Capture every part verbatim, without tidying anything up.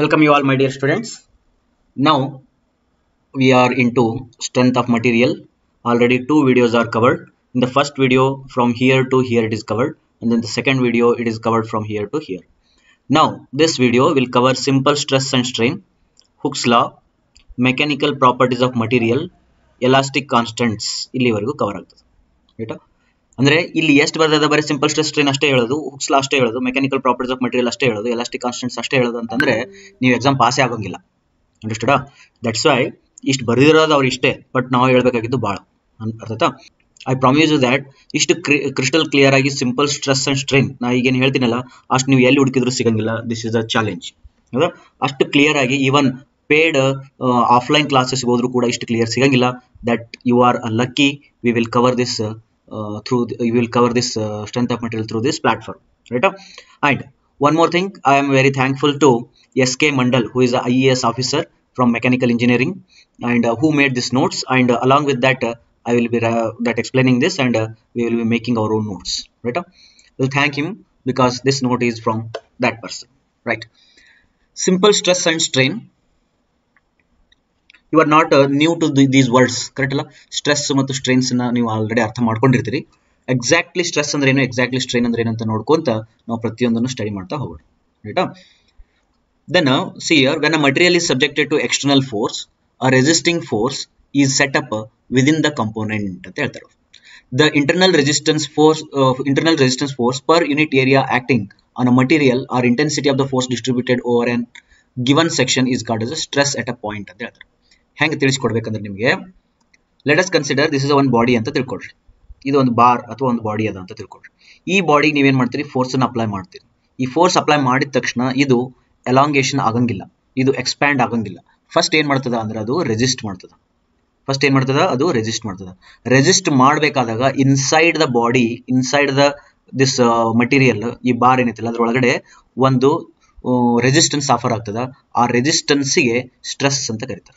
Welcome you all, my dear students. Now we are into strength of material. Already two videos are covered. In the first video, from here to here it is covered, and then the second video it is covered from here to here. Now this video will cover simple stress and strain, Hooke's law, mechanical properties of material, elastic constants. ಇಲ್ಲಿವರೆಗೂ cover ಆಗ್ತದೆ. Right? ಅಂದ್ರೆ ಇಲ್ಲಿ ಎಷ್ಟು ಬರ್ತದೆ? ಬರೀ simple stress strain ಅಷ್ಟೇ ಹೇಳೋದು, hooks ಲಾ ಅಷ್ಟೇ ಹೇಳೋದು, ಮೆಕ್ಯಾನಿಕಲ್ ಪ್ರಾಪರ್ಟೀಸ್ ಆಫ್ ಮಟೀರಿಯಲ್ ಅಷ್ಟೇ ಹೇಳೋದು, ಎಲಾಸ್ಟಿಕ್ ಕಾನ್ಸ್ಟೆಂಟ್ಸ್ ಅಷ್ಟೇ ಹೇಳೋದು ಅಂತಂದ್ರೆ ನೀವು ಎಕ್ಸಾಮ್ ಪಾಸೇ ಆಗೋಂಗಿಲ್ಲ. ಅಂಡರ್ಸ್ಟುಡಾ? ದಟ್ಸ್ ವೈ ಇಷ್ಟು ಬರೆದಿರೋದು ಅವ್ರು ಇಷ್ಟೇ, ಬಟ್ ನಾವು ಹೇಳ್ಬೇಕಾಗಿದ್ದು ಭಾಳ. ಅರ್ಥಾಯ್ತಾ? ಐ ಪ್ರಾಮಿಸ್ ಯು ದ್ಯಾಟ್ ಇಷ್ಟು ಕ್ರಿಸ್ಟಲ್ ಕ್ಲಿಯರ್ ಆಗಿ ಸಿಂಪಲ್ ಸ್ಟ್ರೆಸ್ ಅಂಡ್ ಸ್ಟ್ರೈನ್ ನಾ ಈಗೇನು ಹೇಳ್ತೀನಲ್ಲ ಅಷ್ಟು ನೀವು ಎಲ್ಲಿ ಹುಡುಕಿದ್ರು ಸಿಗಂಗಿಲ್ಲ. This is a challenge. ಹೌದಾ? ಅಷ್ಟು ಕ್ಲಿಯರ್ ಆಗಿ ಈವನ್ ಪೇಡ್ ಆಫ್ಲೈನ್ ಕ್ಲಾಸಸ್ ಹೋದ್ರು ಕೂಡ ಇಷ್ಟು ಕ್ಲಿಯರ್ ಸಿಗಂಗಿಲ್ಲ. That you are lucky. We will cover this Uh, through the, you will cover this uh, strength of material through this platform, right? And one more thing, I am very thankful to S K Mandal, who is a I A S officer from mechanical engineering, and uh, who made these notes, and uh, along with that uh, I will be uh, that explaining this, and uh, we will be making our own notes, right? We'll thank him because this note is from that person, right? Simple stress and strain. You are not uh, new to the, these words, correct ಅಲ್ಲ? Stress ಮತ್ತು strains ನ ನೀವು already ಅರ್ಥ ಮಾಡ್ಕೊಂಡಿರ್ತೀರಿ. Exactly stress ಅಂದ್ರೆ ಏನು, exactly strain ಅಂದ್ರೆ ಏನು ಅಂತ ನೋಡ್ಕೊಂತ ನಾವು ಪ್ರತಿಯೊಂದನ್ನು ಸ್ಟಡಿ ಮಾಡ್ತಾ ಹೋಗೋಣ. ರೈಟಾ? Then see here, when a material is subjected to external force, a resisting force is set up within the component ಅಂತ ಹೇಳ್ತಾರೆ. The internal resistance force internal resistance force per unit area acting on a material or intensity of the force distributed over an given section is called as a stress at a point ಅಂತ ಹೇಳ್ತಾರೆ. ಹೆಂಗೆ ತಿಳಿಸ್ಕೊಡ್ಬೇಕಂದ್ರೆ ನಿಮಗೆ, let us consider this is ಒಂದು body ಅಂತ ತಿಳ್ಕೊಡ್ರಿ. ಇದು ಒಂದು ಬಾರ್ ಅಥವಾ ಒಂದು ಬಾಡಿ ಅದ ಅಂತ ತಿಳ್ಕೊಡ್ರಿ. ಈ ಬಾಡಿಗೆ ನೀವೇನು ಮಾಡ್ತೀರಿ? ಫೋರ್ಸನ್ನು ಅಪ್ಲೈ ಮಾಡ್ತೀರಿ. ಈ ಫೋರ್ಸ್ ಅಪ್ಲೈ ಮಾಡಿದ ತಕ್ಷಣ ಇದು ಎಲಾಂಗೇಷನ್ ಆಗಂಗಿಲ್ಲ, ಇದು ಎಕ್ಸ್ಪ್ಯಾಂಡ್ ಆಗಂಗಿಲ್ಲ. ಫಸ್ಟ್ ಏನು ಮಾಡ್ತದ ಅಂದ್ರೆ ಅದು ರೆಸಿಸ್ಟ್ ಮಾಡ್ತದ. ಫಸ್ಟ್ ಏನು ಮಾಡ್ತದ? ಅದು ರೆಸಿಸ್ಟ್ ಮಾಡ್ತದ. ರೆಸಿಸ್ಟ್ ಮಾಡಬೇಕಾದಾಗ inside the body, inside the this material, ಈ ಬಾರ್ ಏನೈತಿಲ್ಲ ಅದರೊಳಗಡೆ ಒಂದು ರೆಸಿಸ್ಟೆನ್ಸ್ ಆಫರ್ ಆಗ್ತದ. ಆ ರೆಸಿಸ್ಟೆನ್ಸಿಗೆ ಸ್ಟ್ರೆಸ್ ಅಂತ ಕರೀತಾರೆ.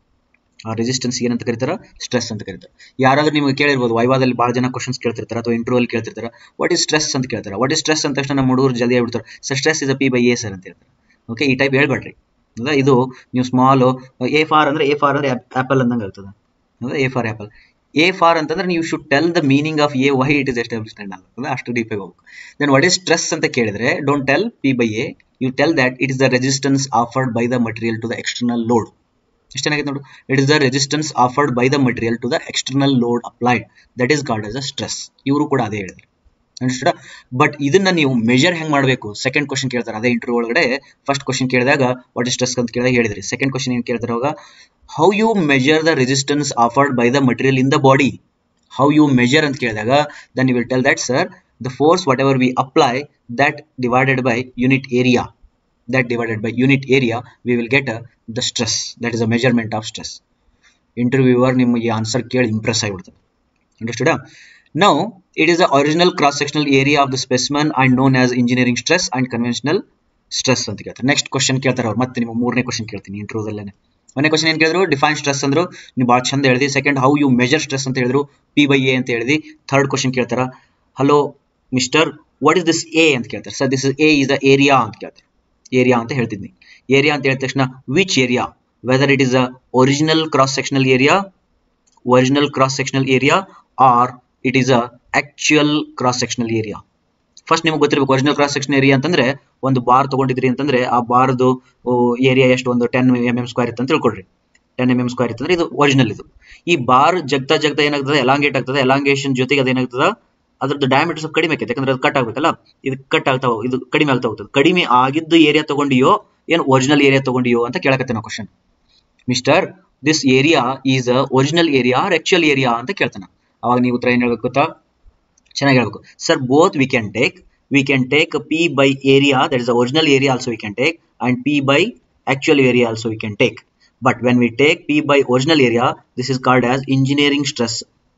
ಆ ರೆಸಿಸ್ಟೆನ್ಸ್ ಏನಂತ ಕರೀತಾರೆ? ಸ್ಟ್ರೆಸ್ ಅಂತ ಕರೀತಾರೆ. ಯಾರಾದ್ರೂ ನಿಮಗೆ ಕೇಳಿರ್ಬೋದು, ವೈವಾದಲ್ಲಿ ಭಾಳ ಜನ ಕ್ವಶನ್ಸ್ ಕೇಳ್ತಿರ್ತಾರೆ ಅಥವಾ ಇಂಟರ್ವ್ಯೂಲ್ ಕೇಳ್ತಿರ್ತಾರೆ, ವಾಟ್ ಇಸ್ ಸ್ಟ್ರೆಸ್ ಅಂತ ಕೇಳ್ತಾರೆ. ವಾಟ್ ಇಸ್ ಸ್ಟ್ರೆಸ್ ಅಂದ ತಕ್ಷಣ ನಮ್ಮ ಹುಡುಗರು ಜಲ್ದಿ ಹೇಳ್ಬಿಡ್ತಾರೆ, sir stress is a P by A sir ಅಂತ ಹೇಳ್ತಾರೆ. ಓಕೆ, ಈ ಟೈಪ್ ಹೇಳ್ಬೇಡ್ರಿ. ಹೌದಾ? ಇದು ನೀವು ಸ್ಮಾಲ್ ಎ ಫಾರ್ ಅಂದ್ರೆ ಎ ಫಾರ್ ಅಂದ್ರೆ ಆಪಲ್ ಅಂದಂಗೆ ಆಗ್ತದೆ. ಹೌದಾ? A for apple. A for ಅಂತಂದ್ರೆ ನೀವು should tell the meaning of A why it is established ಅಲ್ಲ. ಅಷ್ಟು ಡೀಪ್ ಆಗಿ ಹೋಗ್ಬೇಕು. ದೆನ್ ವಾಟ್ ಇಸ್ ಸ್ಟ್ರೆಸ್ ಅಂತ ಕೇಳಿದ್ರೆ, don't tell P by A, you tell that it is the resistance offered by the material to the external load. ಎಷ್ಟು ಚೆನ್ನಾಗಿದೆ ನೋಡು. It is the resistance offered by the material to the external load applied, that is called as a stress. ಇವರು ಕೂಡ ಅದೇ ಹೇಳಿದ್ರು. Understood? But ಇದನ್ನ ನೀವು measure ಹೆಂಗ್ ಮಾಡಬೇಕು? ಸೆಕೆಂಡ್ ಕ್ವಶನ್ ಕೇಳ್ತಾರೆ ಅದೇ ಇಂಟರ್ವ್ಯೂ ಒಳಗಡೆ. ಫಸ್ಟ್ ಕ್ವಶನ್ ಕೇಳಿದಾಗ ವಾಟ್ ಇಸ್ ಸ್ಟ್ರೆಸ್ ಅಂತ ಕೇಳಿದಾಗ ಹೇಳಿದ್ರಿ. ಸೆಕೆಂಡ್ ಕ್ವಶನ್ ಏನು ಕೇಳ್ತಾರೆ ಅವಾಗ, how you measure the resistance offered by the material in the body. How you measure ಅಂತ ಕೇಳಿದಾಗ then you will tell that sir the force whatever we apply that divided by unit area, that divided by unit area we will get uh, the stress. That is a measurement of stress. Interviewer ನಿಮಗೆ answer ಕೇಳಿ impress ಆಗಿಬಿಡ್ತದೆ. Understood? Now it is the original cross sectional area of the specimen and known as engineering stress and conventional stress ಅಂತ ಕೇಳ್ತಾರೆ. Next question ಕೇಳ್ತಾರೆ ಅವ್ರು. ಮತ್ತೆ ನಿಮ್ಮ ಮೂರನೇ ಕ್ವಶನ್ ಕೇಳ್ತೀನಿ ಇಂಟರ್ವ್ಯೂದಲ್ಲೇ. ಒಂದನೇ ಕ್ವಶನ್ ಏನು ಕೇಳಿದ್ರು? ಡಿಫೈನ್ ಸ್ಟ್ರೆಸ್ ಅಂದ್ರು, ನೀವು ಭಾಳ ಚಂದ ಹೇಳಿದ್ರಿ. Second, how you measure stress ಅಂತ ಹೇಳಿದ್ರು, ಪಿ ಬೈ ಎ ಅಂತ ಹೇಳಿದ್ವಿ. ಥರ್ಡ್ ಕ್ವಶನ್ ಕೇಳ್ತಾರ, hello mister what is this A ಅಂತ ಕೇಳ್ತಾರೆ. Sir this is A is the area ಅಂತ ಕೇಳ್ತಾರೆ. ಏರಿಯಾ ಅಂತ ಹೇಳ್ತಿದ್ನಿ. ಏರಿಯಾ ಅಂತ ಹೇಳಿದ ತಕ್ಷಣ which area, whether it is a original cross sectional area, original cross sectional area or it is a actual cross sectional area. First ನಿಮಗೆ ಗೊತ್ತಿರಬೇಕು, original cross section area ಅಂತಂದ್ರೆ ಒಂದು ಬಾರ್ ತಗೊಂಡಿದ್ರಿ ಅಂತಂದ್ರೆ ಆ ಬಾರ್ದು ಏರಿಯಾ ಎಷ್ಟು, ಒಂದು ಟೆನ್ ಎಮ್ ಎಮ್ ಸ್ಕ್ವೇರ್ ಇತ್ತು ಅಂತ ತಿಳ್ಕೊಳ್ರಿ. ಟೆನ್ ಎಮ್ ಎಮ್ ಸ್ಕ್ವೇರ್ ಇತ್ತಂದ್ರೆ ಇದು ಒರಿಜಿನಲ್. ಇದು ಈ ಬಾರ್ ಜಗ್ತಾ ಜಗ್ತಾ ಏನಾಗ್ತದೆ? ಎಲಾಂಗೇಟ್ ಆಗ್ತದೆ. ಎಲಾಂಗೇಷನ್ ಜೊತೆಗೆ ಅದೇನಾಗ್ತದೆ? ಅದ್ರದ್ದು ಡಯಾಮೀಟರ್ ಸ್ವಲ್ಪ ಕಡಿಮೆ ಆಕೈತೆ, ಯಾಕಂದ್ರೆ ಅದು ಕಟ್ ಆಗ್ಬೇಕಲ್ಲ. ಇದು ಕಟ್ ಆಗ್ತಾ ಇದು ಕಡಿಮೆ ಆಗ್ತಾ ಹೋಗ್ತದೆ. ಕಡಿಮೆ ಆಗಿದ್ದು ಏರಿಯಾ ತಗೊಂಡಿಯೋ ಏನು ಒರಿಜಿನಲ್ ಏರಿಯಾ ತಗೊಂಡಿಯೋ ಅಂತ ಕೇಳಕತ್ತೆ ನಾವು question. Mister this area is a original area or actual area ಅಂತ ಕೇಳ್ತಾನೆ. ಅವಾಗ ನೀವು ಉತ್ತರ ಏನು ಹೇಳ್ಬೇಕು ಗೊತ್ತಾ? ಚೆನ್ನಾಗಿ ಹೇಳ್ಬೇಕು. Sir both we can take, we can take P by area, that is the original area also we can take, and P by actual area also we can take. But when we take P by original area, this is called as engineering stress.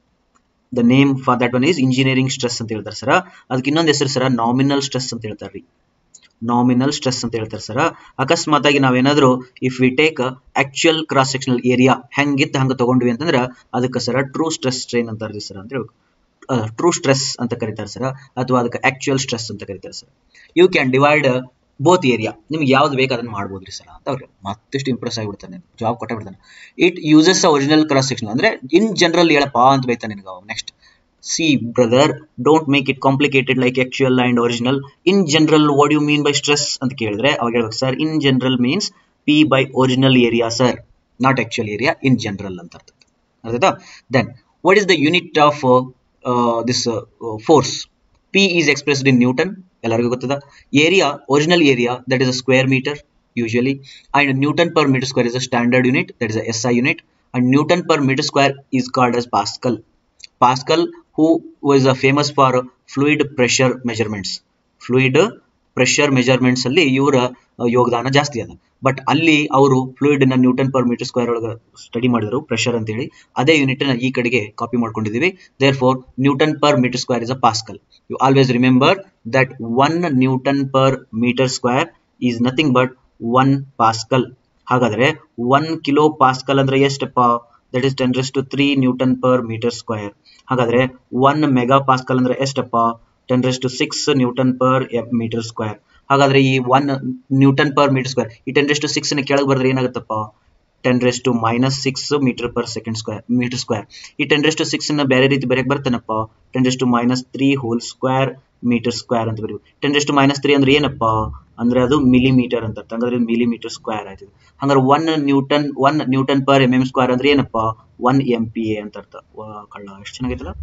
The name for that one is engineering stress ಅಂತ ಹೇಳ್ತಾರೆ ಸರ. ಅದಕ್ಕೆ ಇನ್ನೊಂದು ಹೆಸರು ಸರ nominal stress ಅಂತ ಹೇಳ್ತಾರೆ ರೀ. Nominal stress ಅಂತ ಹೇಳ್ತಾರೆ ಸರ. ಅಕಸ್ಮಾತ್ ಆಗಿ ನಾವೇನಾದ್ರು if we take actual cross sectional area ಹೆಂಗಿತ್ತು ಹಂಗೆ ತಗೊಂಡ್ವಿ ಅಂತಂದ್ರೆ ಅದಕ್ಕೆ ಸರ ಟ್ರೂ ಸ್ಟ್ರೆಸ್ ಸ್ಟ್ರೈನ್ ಅಂತಾರೆ ಸರ್ ಅಂತ ಹೇಳ್ಬೇಕು. ಟ್ರೂ ಸ್ಟ್ರೆಸ್ ಅಂತ ಕರೀತಾರೆ ಸರ್, ಅಥವಾ ಅದಕ್ಕೆ ಆಕ್ಚುಯಲ್ ಸ್ಟ್ರೆಸ್ ಅಂತ ಕರೀತಾರೆ sir. You can divide both area ನಿಮ್ಗೆ ಯಾವ್ದು ಬೇಕು ಅದನ್ನ ಮಾಡ್ಬೋದ್ರಿ ಸರ್ ಅಂತ ಅವ್ರು ಮತ್ತಿಷ್ಟು ಇಂಪ್ರೆಸ್ ಆಗಿಬಿಡ್ತಾನೆ, ಜಾಬ್ ಕೊಟ್ಟೆ ಬಿಡ್ತಾನೆ. It uses a original cross section ಅಂದ್ರೆ ಇನ್ ಜನರಲ್ ಹೇಳಪ್ಪ ಅಂತ ಬೈತಾನೆ ನಿನಗೆ ಅವ. Next see brother don't make it complicated like actual and original. In general what you mean by stress ಅಂತ ಕೇಳಿದ್ರೆ ಅವಾಗ ಹೇಳ್ಬೇಕು sir in general means P by original area sir, not actual area, in general ಅಂತ ಅರ್ಥ ಆಯ್ತಾ. Then what is the unit of this force? P is expressed in Newton, ಎಲ್ಲರಿಗೂ ಗೊತ್ತದ. Area, original area, that is a square meter usually, and Newton per meter square is a standard unit, that is a S I unit, and Newton per meter square is called as Pascal. Pascal, who was uh, famous for fluid pressure measurements. Fluid pressure measurements ಅಲ್ಲಿ ಇವರ ಯೋಗದಾನ ಜಾಸ್ತಿ ಅದ. But ಅಲ್ಲಿ ಅವರು fluid ನ newton per metre square ಒಳಗೆ ಸ್ಟಡಿ ಮಾಡಿದ್ರು, ಪ್ರೆಷರ್ ಅಂತ ಹೇಳಿ. ಅದೇ ಯೂನಿಟ್ ನ ಈ ಕಡೆಗೆ ಕಾಪಿ ಮಾಡ್ಕೊಂಡಿದೀವಿ. Therefore newton per metre square is a pascal. You always remember that one newton per metre square is nothing but one pascal. ಹಾಗಾದ್ರೆ ಒನ್ ಕಿಲೋ ಪಾಸ್ಕಲ್ ಅಂದ್ರೆ ಎಷ್ಟಪ್ಪ? That is ten raise to three newton per metre square. ಹಾಗಾದ್ರೆ one mega pascal ಅಂದ್ರೆ ಎಷ್ಟಪ್ಪ? Ten raise to six Newton per metre square. ಹಾಗಾದ್ರೆ ಈ one newton per metre square ಈ ten raise to six ನ ಕೆಳಗೆ ಬರೆದ್ರೆ ಏನಾಗುತ್ತಪ್ಪ? Ten raise to minus six metre per second square metre square. ಈ ಟೆನ್ ರೆಸ್ ಟು ಸಿಕ್ಸ್ ನ ಬೇರೆ ರೀತಿ ಬರೆಯಕ್ಕೆ ಬರ್ತಾನಪ್ಪ? Ten raise to minus three whole square metre square ಅಂತ ಬರೀವಿ. Ten raise to minus three ಅಂದ್ರೆ ಏನಪ್ಪಾ? ಅಂದ್ರೆ ಅದು ಮಿಲಿಮೀಟರ್ ಅಂತ. ಹಂಗಾದ್ರೆ ಮಿಲಿಮೀಟರ್ ಸ್ಕ್ವೇರ್ ಆಯ್ತದೆ. ಹಂಗಾರೆ one newton one newton per M M square ಅಂದ್ರೆ ಏನಪ್ಪಾ? ಒನ್ ಎಂ ಪಿ ಎ ಅಂತ ಅರ್ಥ. ಕಳ್ಳ ಎಷ್ಟು ಚೆನ್ನಾಗೈತಲ್ಲ.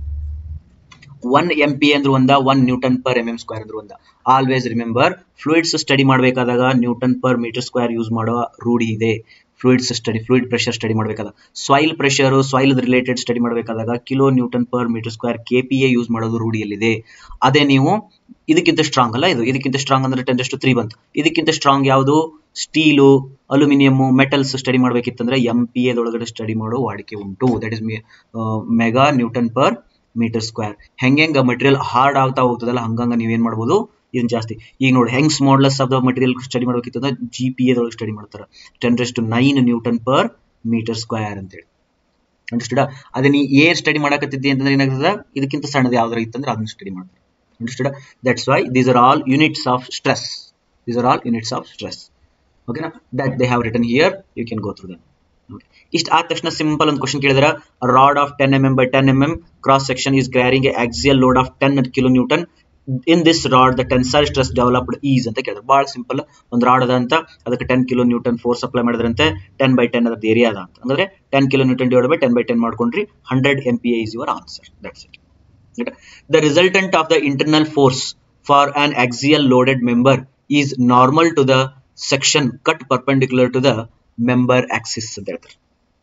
ಒನ್ ಎಂ ಪಿ ಅಂದ್ರೆ ಒಂದ, one newton per M M square ಅಂದ್ರೆ ಒಂದ. ಆಲ್ವೇಸ್ ರಿಮೆಂಬರ್, ಫ್ಲೂಯಿಡ್ಸ್ ಸ್ಟಡಿ ಮಾಡಬೇಕಾದಾಗ newton per metre square use ಮಾಡುವ ರೂಢಿ ಇದೆ. Fluids study, fluid pressure study ಮಾಡಬೇಕಾದಾಗ, soil pressure, soil related study ಮಾಡಬೇಕಾದಾಗ kilo newton per metre square K P A use ಮಾಡೋದು ರೂಢಿಯಲ್ಲಿದೆ. ಅದೇ ನೀವು ಇದಕ್ಕಿಂತ ಸ್ಟ್ರಾಂಗ್ ಅಲ್ಲ, ಇದು ಇದಕ್ಕಿಂತ ಸ್ಟ್ರಾಂಗ್ ಅಂದ್ರೆ ಟೆನ್ ಟು ತ್ರೀ ಬಂತು. ಇದಕ್ಕಿಂತ ಸ್ಟ್ರಾಂಗ್ ಯಾವುದು? ಸ್ಟೀಲು, ಅಲ್ಯೂಮಿನಿಯಂ, ಮೆಟಲ್ಸ್ ಸ್ಟಡಿ ಮಾಡಬೇಕಿತ್ತಂದ್ರೆ ಎಂ ಪಿ ಎದೊಳಗಡೆ ಸ್ಟಡಿ ಮಾಡೋ ವಾಡಿಕೆ ಉಂಟು. That is mega newton per metre square. ಹೆಂಗ ಮಟೀರಿಯಲ್ ಹಾರ್ಡ್ ಆಗ್ತಾ ಹೋಗ್ತದಲ್ಲ ಹಂಗಂಗ ನೀವೇನ್ ಮಾಡ್ಬೋದು ಇದನ್ನ ಜಾಸ್ತಿ. ಈಗ ನೋಡಿ ಹೆಂಗ್ಸ್ modulus of the material study ಮಾಡಬೇಕಿತ್ತಂದ್ರೆ ಜಿ ಪಿ ಎದೊಳಗೆ ಸ್ಟಡಿ ಮಾಡ್ತಾರೆ. Ten raise to nine newton per metre square ಅಂತೇಳಿ. ಅಂಡರ್ಸ್ಟುಡ್? ಅದೇ ನೀ ಏರ್ ಸ್ಟಡಿ ಮಾಡಕತ್ತಿದ್ದಿ ಅಂತಂದ್ರೆ ಏನಾಗ್ತದ? ಇದಕ್ಕಿಂತ ಸಣ್ಣದು ಯಾವ್ದಾರ ಇತ್ತಂದ್ರೆ ಅದನ್ನ ಸ್ಟಡಿ ಮಾಡ್ತಾರೆ. Understood? That's why these are all units of stress. These are all units of stress. Okay, na? That they have written here. You can go through them. ಇಷ್ಟ ಆದ ತಕ್ಷಣ ಸಿಂಪಲ್ ಒಂದು ಕ್ವಶನ್ ಕೇಳಿದ್ರೆ, rod of ten M M by ten M M cross section is carrying a axial load of ten kilo newton. In this rod the tensile stress developed is ಅಂತ ಕೇಳಿದ್ರೆ, ಬಹಳ simple. ಒಂದು rod ಅದ ಅಂತ, ಅದಕ್ಕೆ ten kilo newton force apply ಮಾಡಿದ್ರಂತೆ, ten by ten ಅದ್ರ area ಅದ ಅಂತ ಅಂದ್ರೆ ten kilo newton divide by ten by ten ಮಾಡ್ಕೊಂಡ್ರಿ, hundred M P A is your answer. That's it. The resultant of the internal force for an axial loaded member is normal to the section cut perpendicular to the member axis ಅಂತ ಹೇಳ್ತಾರೆ.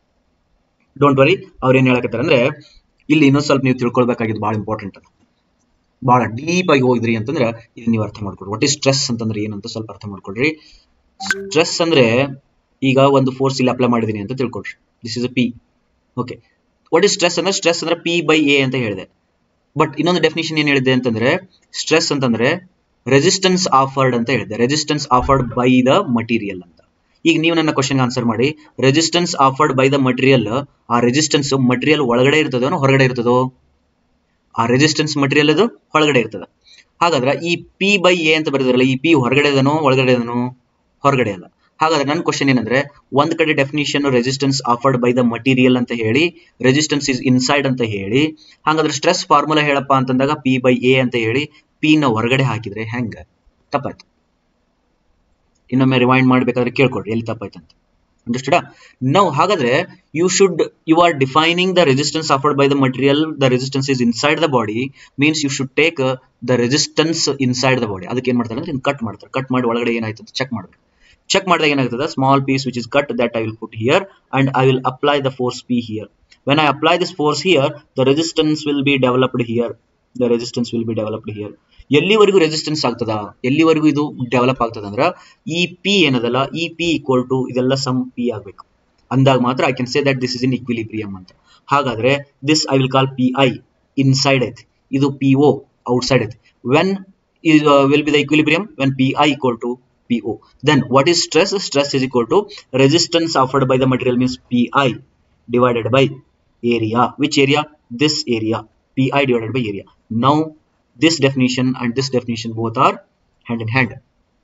Don't worry, ಅವ್ರು ಏನ್ ಹೇಳಕತ್ತಾರೆ ಅಂದ್ರೆ ಇಲ್ಲಿ ಇನ್ನೊಂದು ಸ್ವಲ್ಪ ನೀವು ತಿಳ್ಕೊಳ್ಬೇಕಾಗಿದ್ದು ಬಹಳ ಇಂಪಾರ್ಟೆಂಟ್ ಅದ. ಬಹಳ ಡೀಪ್ ಆಗಿ ಹೋಗಿದ್ರಿ ಅಂತಂದ್ರೆ ಇದನ್ನ ನೀವು ಅರ್ಥ ಮಾಡ್ಕೊಡ್ರಿ. ವಾಟ್ ಇಸ್ ಸ್ಟ್ರೆಸ್ ಅಂತಂದ್ರೆ ಏನಂತ ಸ್ವಲ್ಪ ಅರ್ಥ ಮಾಡ್ಕೊಳ್ರಿ. ಸ್ಟ್ರೆಸ್ ಅಂದ್ರೆ ಈಗ ಒಂದು ಫೋರ್ಸ್ ಇಲ್ಲಿ ಅಪ್ಲೈ ಮಾಡಿದೀನಿ ಅಂತ ತಿಳ್ಕೊಳ್ರಿ. This is a P. Okay, what is stress ಅಂದ್ರೆ ಸ್ಟ್ರೆಸ್ ಅಂದ್ರೆ ಪಿ ಬೈ ಎ ಅಂತ ಹೇಳಿದೆ. ಬಟ್ ಇನ್ನೊಂದು ಡೆಫಿನಿಷನ್ ಏನ್ ಹೇಳಿದೆ ಅಂತಂದ್ರೆ ಸ್ಟ್ರೆಸ್ ಅಂತಂದ್ರೆ ರೆಸಿಸ್ಟೆನ್ಸ್ ಆಫರ್ಡ್ ಅಂತ ಹೇಳಿದೆ. Resistance offered by the material ಅಂತ. ಈಗ ನೀವು ನನ್ನ ಕ್ವಶನ್ ಆನ್ಸರ್ ಮಾಡಿ. Resistance offered by the material, ಆ ರೆಸಿಸ್ಟೆನ್ಸ್ ಮಟೀರಿಯಲ್ ಒಳಗಡೆ ಇರ್ತದೋ ಹೊರಗಡೆ ಇರ್ತದೋ? ಆ ರೆಸಿಸ್ಟೆನ್ಸ್ ಮಟೀರಿಯಲ್ ಅದು ಹೊರಗಡೆ ಇರ್ತದ. ಹಾಗಾದ್ರೆ ಈ ಪಿ ಬೈ ಎ ಅಂತ ಬರೆದಿರಲ್ಲ, ಈ ಪಿ ಹೊರಗಡೆ ಇದನೋ ಒಳಗಡೆ ಇದನೋ? ಹೊರಗಡೆ ಅಲ್ಲ. ಹಾಗಾದ್ರೆ ನನ್ನ ಕ್ವಶನ್ ಏನಂದ್ರೆ, ಒಂದ್ ಕಡೆ definition resistance offered by the material ಅಂತ ಹೇಳಿ, ರೆಸಿಸ್ಟೆನ್ಸ್ ಇಸ್ ಇನ್ಸೈಡ್ ಅಂತ ಹೇಳಿ, ಹಾಗಾದ್ರೆ ಸ್ಟ್ರೆಸ್ ಫಾರ್ಮುಲಾ ಹೇಳಪ್ಪ ಅಂತಂದಾಗ ಪಿ ಬೈ ಎ ಅಂತ ಹೇಳಿ ಪಿ ನ ಹೊರಗಡೆ ಹಾಕಿದ್ರೆ ಹೆಂಗ? ತಪ್ಪಾಯ್ತು. ಇನ್ನೊಮ್ಮೆ ರಿವೈಂಡ್ ಮಾಡ್ಬೇಕಾದ್ರೆ ಕೇಳ್ಕೊಡ್ರಿ ಎಲ್ಲಿ ತಪ್ಪಾಯ್ತಂತ. ಅಂಡರ್ಸ್ಟುಡ್? ನೌ ಹಾಗಾದ್ರೆ you should you are defining the resistance offered by the material. The resistance is inside the body means you should take the resistance inside the body. ಅದಕ್ಕೆ ಏನ್ ಮಾಡ್ತಾರೆ ಅಂದ್ರೆ ಕಟ್ ಮಾಡ್ತಾರೆ. ಕಟ್ ಮಾಡಿ ಒಳಗಡೆ ಏನಾಯ್ತು ಅಂತ ಚೆಕ್ ಮಾಡ್ಬೇಕು. ಚೆಕ್ ಮಾಡಿದಾಗ ಏನಾಗ್ತದೆ, small piece which is cut that I will put here and I will apply the force P here. When I apply this force here, the resistance will be developed here. The resistance will be developed here. ಎಲ್ಲಿವರೆಗೂ resistance ಆಗ್ತದ, ಎಲ್ಲಿವರೆಗೂ ಇದು develop ಆಗ್ತದ ಅಂದ್ರೆ ಈ P ಏನದಲ್ಲ, ಈ P equal to ಇದೆಲ್ಲ ಸಮ್ ಪಿ ಆಗ್ಬೇಕು. ಅಂದಾಗ ಮಾತ್ರ I can say that this is in equilibrium ಅಂತ. ಹಾಗಾದ್ರೆ this I will call P I inside ಐತಿ, ಇದು ಪಿ ಒ ಔಟ್ಸೈಡ್ ಐತಿ. When will be the equilibrium? When P I equal to P O. Then what is stress? Stress is equal to resistance offered by the material means P I divided by area. Which area? This area. Pi divided by area. Now this definition and this definition both are hand in hand.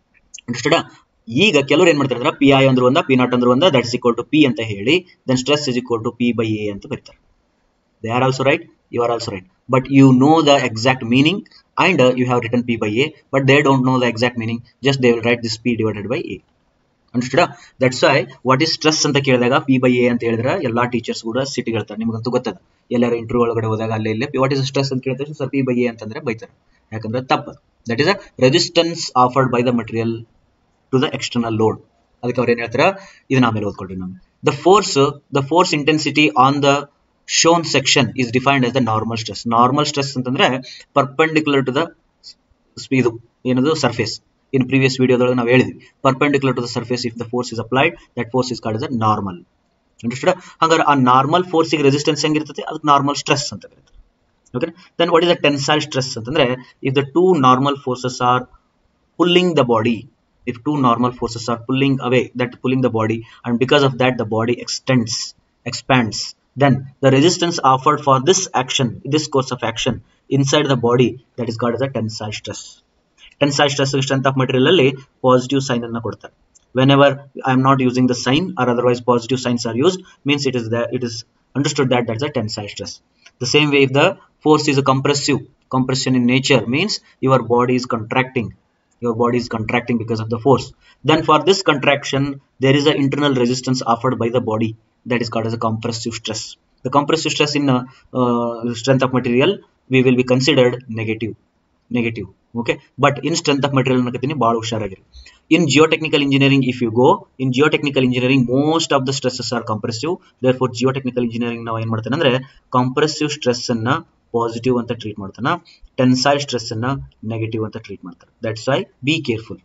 Understood? ಈಗ ಕೆಲವರು ಏನ್ ಮಾಡ್ತಾರೆ ಅಂದ್ರೆ P I ಅಂದ್ರೆ ಒಂದ, P not ಅಂದ್ರೆ ಒಂದ, that is equal to P ಅಂತ ಹೇಳಿ then stress is equal to P by A ಅಂತ ಬರೀತಾರೆ. They are also right, you are also right, but you know the exact meaning and uh, you have written P by A, but they don't know the exact meaning, just they will write this P divided by A. Understood? That's why what is stress ಅಂತ ಕೇಳಿದಾಗ P by A ಅಂತ ಹೇಳಿದ್ರೆ ಎಲ್ಲಾ teachers ಕೂಡ city ಹೇಳ್ತಾರೆ, ನಿಮಗಂತೂ ಗೊತ್ತದ, ಎಲ್ಲರ interview ಒಳಗಡೆ ಹೋದಾಗ ಅಲ್ಲೇ ಇಲ್ಲೇ ವಾಟ್ ಇಸ್ ಸ್ಟ್ರೆಸ್ ಅಂತ ಕೇಳಿದ್ರೆ ಸರ್ P by A ಅಂತಂದ್ರೆ ಬೈತಾರೆ, ಯಾಕಂದ್ರೆ ತಪ್ಪು. That is a resistance offered by the material to the external load. ಅದಕ್ಕೆ ಅವ್ರು ಏನ್ ಹೇಳ್ತಾರೆ ಇದನ್ನ ಆಮೇಲೆ ಓದ್ಕೊಳ್ರಿ ನಾನು. The force the force intensity on the shown section is defined as the normal stress. Normal stress ಅಂತಂದ್ರೆ perpendicular to the ಇದು ಏನದು surface. In previous video ದೊಳಗೆ ನಾವು ಹೇಳಿದ್ವಿ perpendicular to the surface if the force is applied, that force is called as a normal. Understood? ಹಾಗಾದ್ರೆ ಆ normal force ಗೆ resistance ಹೆಂಗಿರ್ತದೆ ಅದಕ್ಕೆ ನಾರ್ಮಲ್ ಸ್ಟ್ರೆಸ್ ಅಂತ ಕರೀತಾರೆ. Okay, then what is the tensile stress ಅಂತಂದ್ರೆ if the two normal forces are pulling the body, if two normal forces are pulling away, that pulling the body, and because of that the body extends, expands, then the resistance offered for this action, this course of action inside the body, that is called as a tensile stress. Tensile stress strength of material alli positive sign anna kodtare. Whenever I am not using the sign or otherwise positive signs are used, means it is there, it is understood that that's a tensile stress. The same way if the force is a compressive, compression in nature means your body is contracting, your body is contracting because of the force, then for this contraction there is an internal resistance offered by the body, that is called as a compressive stress. The compressive stress in uh, uh, strength of material we will be considered negative, negative. Okay, but in strength of material ಅನ್ನಕತ್ತೀನಿ ಬಹಳ ಹುಷಾರಾಗಿರಿ. In geotechnical engineering if you go, in geotechnical engineering most of the stresses are compressive, therefore geotechnical engineering ನಾವು ಏನು ಮಾಡ್ತಾನೆ ಅಂದ್ರೆ compressive stress ಅನ್ನ positive ಅಂತ treat ಮಾಡ್ತಾನೆ, tensile stress ಅನ್ನ ನೆಗೆಟಿವ್ ಅಂತ ಟ್ರೀಟ್ ಮಾಡ್ತಾರೆ. That's why be careful.